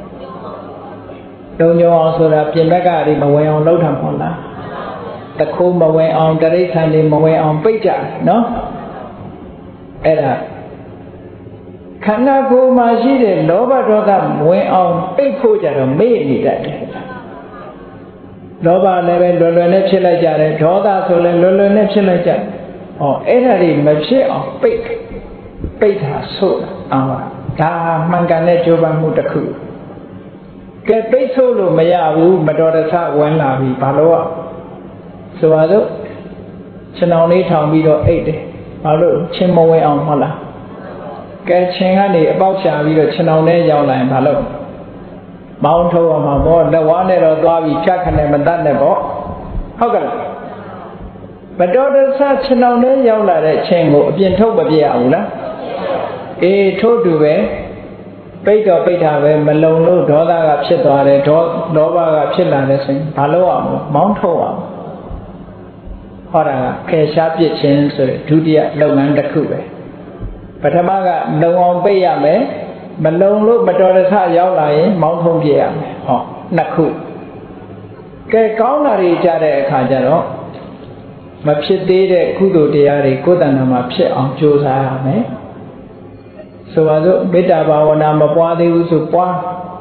တုံကြုံအောင်ဆိုတာပြင်ဘက်ကတွေမဝင်အောင်လုပ်တာမဟုတ်လားတခိုးမဝင်အောင်တရိစ္ဆာန်တွေမဝင်အောင်ပိတ်ကြနော်အဲ့ဒါခန္ဓာကိုယ်မှာရှိတဲ့လောဘဒေါသဝင်အောင်ပိတ်ဖို့ကြတော့မေ့နေတတ်တယ်လောဘလည်းပဲလွယ်လွယ်နဲ့ဖြစ်လိုက်ကြတယ်ဒေါသဆိုလည်းလွယ်လွယ်နဲ့ဖြစ်လိုက်ကြတယ်ဟောအဲ့ဒါတွေမဖြစ်အောင်ပိတ်တာဆိုအောင်ဒါမှန်ကန်တဲ့ကြိုးပမ်းမှုတစ်ခုကဲပိတ်ဆို့လို့မရဘူးမတော်တဆဝင်လာပြီဘာလို့ဆိုပါစို့ခြံအောင်လေးထောင်ပြီးတော့အိတ်တယ်ဘာလို့ချင်းမဝင်အောင်ဟုတ်လားကဲချင်းကနေအပေါက်ချပြီးတော့ခြံအောင်ထဲရောက်လာရင်ဘာလို့မောင်းထုတ်အောင်မှာပေါ့လက်ဝါးနဲ့တော့သွားပြီးဖြတ်ခနဲ့မတတ်နဲ့ပေါ့ဟုတ်ကဲ့လားမတော်တဆခြံအောင်ထဲရောက်လာတဲ့ချင်းကိုအပြင်ထုတ်မပြရဘူးလားအေးထို့တူပဲပိတ်တော့ပိတ်တာပဲမလုံလို့ဒေါသကဖြစ်သွားတယ်လောဘကဖြစ်လာတယ်ဆိုရင်ဘာလို့အောင်မောင်းထုတ်အောင်ဟောတာကဖယ်ရှားပြစ်ခြင်းဆိုတဲ့ဒုတိယလုပ်ငန်းတစ်ခုပဲပထမကလုံအောင်ပိတ်ရမယ်မလုံလို့မတော်တဆရောက်လာရင်မောင်းထုံးပြရမယ်ဟောနှစ်ခုကဲကောင်းတာတွေကြတဲ့အခါကျတော့မဖြစ်သေးတဲ့ကုသိုလ်တရားတွေကိုယ်တဏ္ဍာမှာဖြစ်အောင်ကြိုးစားရမယ်ဆိုပါစို့မေတ္တာဘာဝနာမပွားသေးဘူးဆိုပွား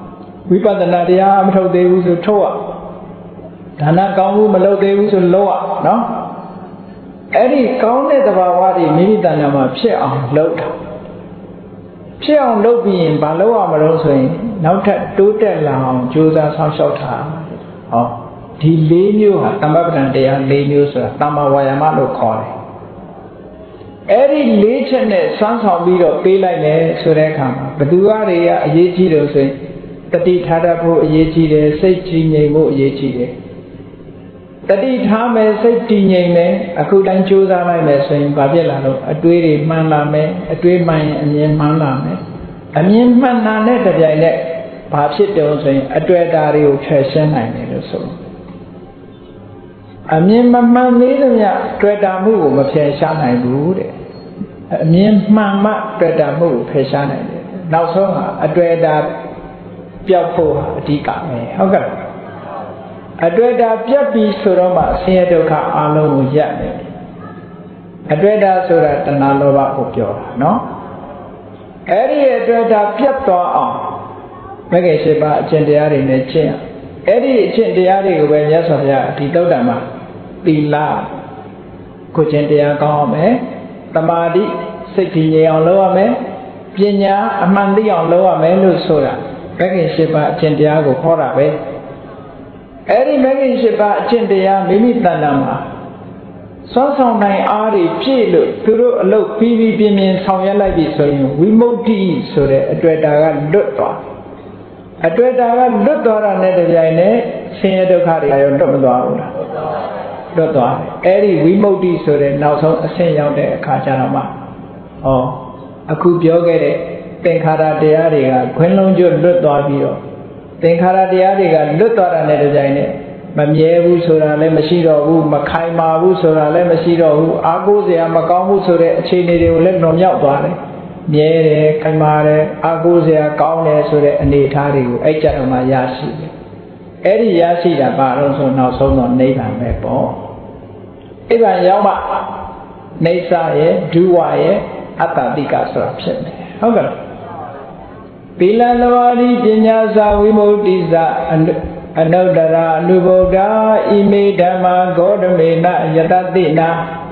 ဝိပဿနာတရားမထုတ်သေးဘူးဆိုထုတ်ရဒါနကောင်းမှုမလုပ်သေးဘူးဆိုလုပ်ရနော်အဲ့ဒီကောင်းတဲ့သဘာဝတွေမိမိတဏ္ဍာမှာဖြစ်အောင်လုပ်တာဖြစ်အောင်လုပ်ပြီးရင်ဘာလုပ်ရမလို့ဆိုရင်နောက်ထပ်တိုးတက်လာအောင်ကြိုးစားဆောင်ရှောက်တာဟောဒီ၄မျိုးဟာသမ္ပပဒံတရား၄မျိုးဆိုတာသမ္မာဝါယာမလို့ခေါ်တယ်အဲ့ဒီ၄ချက်နဲ့စွမ်းဆောင်ပြီးတော့ပေးလိုက်မယ်ဆိုတဲ့အခါမှာဘသူတွေကအရေးကြီးတယ်ဆိုရင်တတိထားတတ်ဖို့အရေးကြီးတယ်စိတ်ကြည်ငြိမ်ဖို့အရေးကြီးတယ်တတိထားမယ်စိတ်တည်ငြိမ်မယ်အခုတိုင်းကြိုးစားလိုက်မယ်ဆိုရင်ဘာဖြစ်လာလို့အတွေးတွေမှန်လာမယ်အတွေးမှန်ရင်အမြင်မှန်လာမယ်အမြင်မှန်တာနဲ့တပြိုင်နက်ဘာဖြစ်တယ်ဆိုရင်အတွေ့အတာတွေကိုဖယ်ရှင်းနိုင်တယ်လို့ဆိုအမြင်မမှန်သေးသမျှတွေ့တာမှုကိုမဖယ်ရှားနိုင်ဘူးတဲ့အမြင်မှန်မှတွေ့တာမှုကိုဖယ်ရှားနိုင်တယ်နောက်ဆုံးဟာအတွေ့အတာပျောက်ဖို့ဟာအဓိကပဲဟုတ်ကဲ့အတွေ့အတာပြတ်ပြီဆိုတော့မှဆင်းရဲဒုက္ခအလုံးကိုရပ်တယ်အတွေ့အတာဆိုတာတဏှာလောဘကိုပြောတာနော်အဲ့ဒီအတွေ့အတာပြတ်သွားအောင်မဂ္ဂင်၈ပါးအကျင့်တရားတွေနဲ့ကျင့်အဲ့ဒီအကျင့်တရားတွေကိုပဲမြတ်စွာဘုရားဒီသုတ္တံမှာသီလကိုကျင့်တရားကောင်းအောင်မယ်သမာဓိစိတ်တည်ငြိမ်အောင်လုပ်ရမယ်ပညာအမှန်သိအောင်လုပ်ရမယ်လို့ဆိုတာမဂ္ဂင်၈ပါးအကျင့်တရားကိုခေါ်တာပဲအဲ့ဒီမဂ္ဂင်၈ပါးအကျင့်တရားမိမိတဏ္ဍာမှာစွမ်းဆောင်နိုင်အားတွေပြည့်လို့သူတို့အလုပ်ပြီးပြီးပြင်းပြင်းဆောင်ရွက်လိုက်ပြီဆိုရင်ဝိမု ക്തി ဆိုတဲ့အတွေ့အတာကလွတ်သွားအတွေ့အတာကလွတ်သွားတာနဲ့တပြိုင်နက်ဆင်းရဲဒုက္ခတွေရောလွတ်မသွားဘူးလားလွတ်သွားတယ်အဲ့ဒီဝိမု ക്തി ဆိုတဲ့နောက်ဆုံးအဆင့်ရောက်တဲ့အခါကျတော့မှအခုပြောခဲ့တဲ့သင်္ခါရတရားတွေကခွင်းလုံးကျွတ်လွတ်သွားပြီးတော့သင်္ခါရတရားတွေကလွတ်သွားတာနဲ့တပြိုင်နက်မမြဲဘူးဆိုတာလည်းမရှိတော့ဘူးမခိုင်မာဘူးဆိုတာလည်းမရှိတော့ဘူးအားကိုးစရာမကောင်းဘူးဆိုတဲ့အခြေအနေတွေကိုလည်းလွန်မြောက်သွားတယ်မြဲတယ်ခိုင်မာတယ်အားကိုးစရာကောင်းတယ်ဆိုတဲ့အနေအထားတွေကိုအဲ့ကြတော့မှရရှိတယ်အဲ့ဒီရရှိတာဘာလို့ဆိုနောက်ဆုံးတော့နိဗ္ဗာန်ပဲပေါ့နိဗ္ဗာန်ရောက်မှနေစာရဲ့ဒုဝရဲ့အတ္တတိကဆိုတာဖြစ်မယ်ဟုတ်ကဲ့သီလသမာဓိပညာစာဝိမု ക്തി စာအနုတ္တရာအနုဗုဒ္ဓဣမေဓမ္မာဂေါတမေနယတတိနာ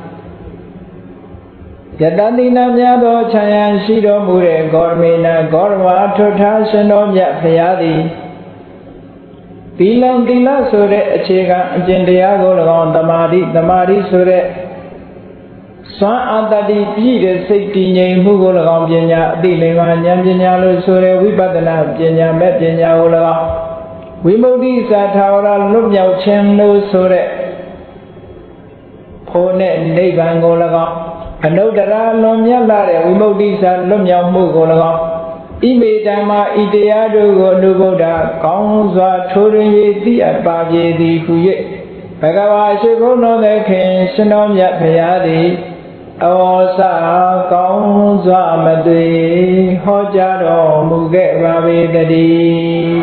ယတတိနာများသောခြံရန်ရှိတော်မူတဲ့ဂေါတမေနဂေါတမထွတ်ထားရှင်တော်မြတ်ဖရာသည်သီလဆိုတဲ့အခြေခံအကျင့်တရားကို၎င်းသမာဓိဆိုတဲ့စွမ်းအာတ္တိပြည့်တဲ့စိတ်တည်ငြိမ်မှုကို၎င်းပညာအတိလင်္ကာဉာဏ်ပညာလို့ဆိုတဲ့ဝိပဿနာပညာမဲ့ပညာကို၎င်းဝိမု ക്തി စာထာဝရလွတ်မြောက်ခြင်းလို့ဆိုတဲ့ဖို့နဲ့နိဗ္ဗာန်ကို၎င်းအနုတ္တရာလွန်မြတ်လာတဲ့ဝိမု ക്തി စာလွတ်မြောက်မှုကို၎င်းဣမေဓမ္မာဤတရားတို့ကိုအနုဗုဒ္ဓကောင်းစွာထိုးရင်း၍သိအပ်ပါပြီသည်ဟု၍ဘဂဝါရှိခိုးတော်သခင်ရှင်တော်မြတ်ဖရာသည်အဝေါစာကောင်းစွာမသွေဟောကြားတော်မူခဲ့ပါပေတည်း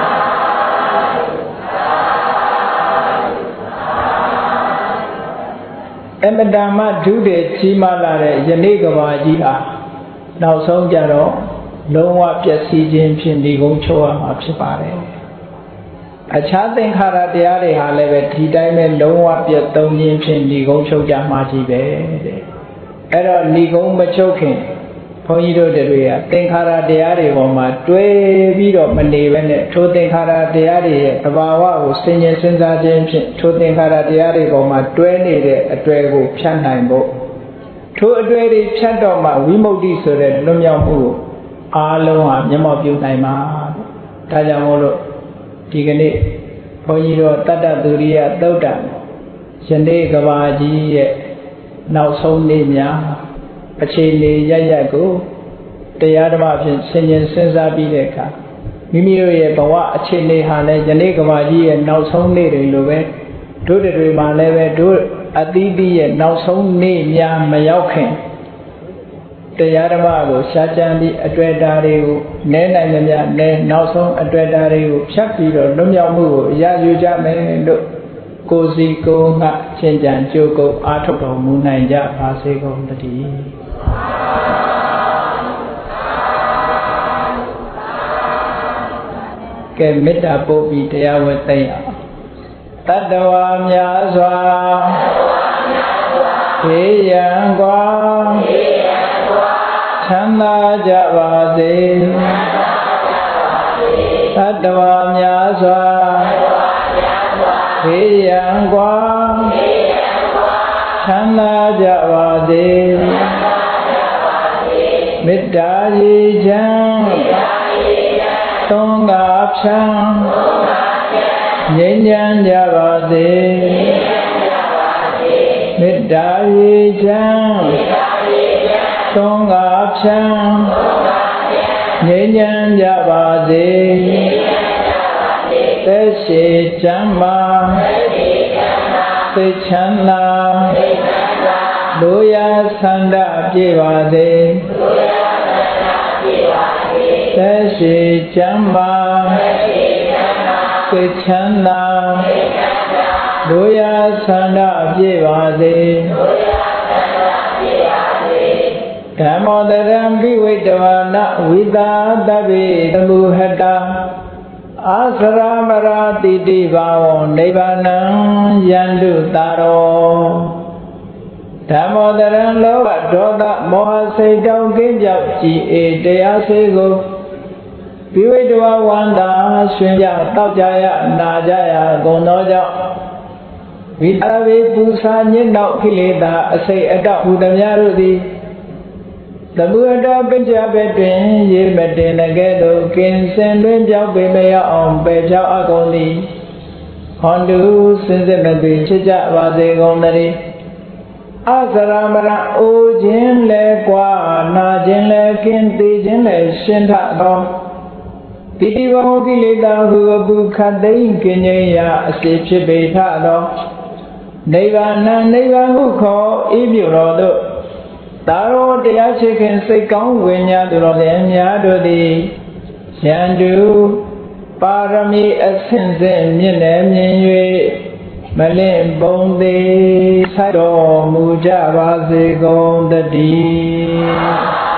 အမတမဒုတဲ့ကြီးမားလာတဲ့ယနေ့ကဘာကြီးဟာနောက်ဆုံးကြတော့လုံးဝပျက်စီးခြင်းဖြင့်ဒီကုန်းချုပ်ရမှာဖြစ်ပါတယ်အခြားသင်္ခါရတရားတွေဟာလည်းပဲဒီတိုင်းပဲလုံးဝပြတ်သုံးခြင်းဖြင့်ဒီကုန်းချုပ်ကြမှာကြီးပဲတဲ့အဲ့တော့ဒီကုန်းမချုပ်ခင်ဘုန်းကြီးတို့တွေကသင်္ခါရတရားတွေပေါ်မှာတွဲပြီးတော့မနေဘဲနဲ့ထိုသင်္ခါရတရားတွေရဲ့သဘာဝကိုစဉ်းကျင်စဉ်းစားခြင်းဖြင့်ထိုသင်္ခါရတရားတွေပေါ်မှာတွဲနေတဲ့အတွေ့ကိုဖြတ်နိုင်ဖို့ထိုအတွေ့တွေဖြတ်တော့မှဝိမု ക്തി ဆိုတဲ့လွတ်မြောက်မှုကိုအားလုံးဟာမျက်မှောက်ပြုနိုင်မှာဒါကြောင့်မို့လို့ဒီကနေ့ဘုန်းကြီးတို့တတ္တသူရိယသုတ်တံယနေ့ကဘာကြီးရဲ့နောက်ဆုံးနေ့များအခြေအနေရကိုတရားဓမ္မဖြင့်ဆင်ခြင်စဉ်းစားပြီးတဲ့အခါမိမိတို့ရဲ့ဘဝအခြေအနေဟာလည်းယနေ့ကဘာကြီးရဲ့နောက်ဆုံးနေ့တွေလိုပဲတို့တွေမှာလည်းပဲတို့အသီးသီးရဲ့နောက်ဆုံးနေ့များမရောက်ခင်တရားဓမ္မကိုရှားကြံပြီးအတွေ့အတာတွေကိုနည်းနိုင်မများနည်းနောက်ဆုံးအတွေ့အတာတွေကိုဖြတ်ပြီးတော့လွတ်မြောက်မှုကိုရယူကြမယ်လို့ကိုယ်စီကိုယ်ငှချင်းကြံကြိုးကုပ်အားထုတ်တော်မူနိုင်ကြပါစေကုန်သတည်း cái mít đã bố bị đeo với tay tất đào nhà xóa thế gian qua chán la dạ và gì tất đào nhà xóa thế gian qua chán la dạ và gì mít đã gì chăng tôn ngạp chăng nhẹ nhàng dạ bà gì mít đã gì chăng tôn ngạp chăng nhẹ nhàng dạ bà gì tế sĩ chăng ma tế chăng la đối ya san đạp chế bà gì tế sĩ chăng ma tế chăng la đối ya san đạp chế bà gì Dhammo dharam vivedavana vidadavi tamuhata asramara titi bhavo nibbānam yandu taro Dhammo dharam loba dota moha sei tao kén pyauk jī êတရားစေကိုvivedavaဝန္တာရွှင်ကြတောက်ကြရနာကြရကုန်သောကြောင့်ဝိတာဝေပူဇာညစ်နောက်ခိလေသာအစိတ်အတောက်ဟူသည်များတို့သည်သမုဒ္ဒပစ္စယပဲတွင်ရေမတင်တကဲ့သို့ကင်စင်တွင်ပြောက်ပေမရအောင်ပယ်ဖြောက်အကုန်သည်ဟွန်တုစင်စစ်မသွေဖြစ်ကြပါစေကုန်သတည်းအစရမရအိုခြင်းလဲကွာနာခြင်းလဲကင်းသေးခြင်းလဲရှင်းထသောတိတိဝဟောကိလေသာဟုအပုခတ်သိမ်းကင်းငြိမ်းရာအစီဖြစ်ပေထသောနိဗ္ဗာန်နိဗ္ဗာန်ဟုခေါ်ဤပြုတော်သို့သာရောတရားရှိခင်စိတ်ကောင်းဝိညာဉ်တို့လည်းများတို့သည်ယံတုပါရမီအဆင့်ဆင့်မြင့်လည်းမြင်၍မလင့်ပုံသေးဆိုင်တော်မူကြပါစေကုန်သတည်း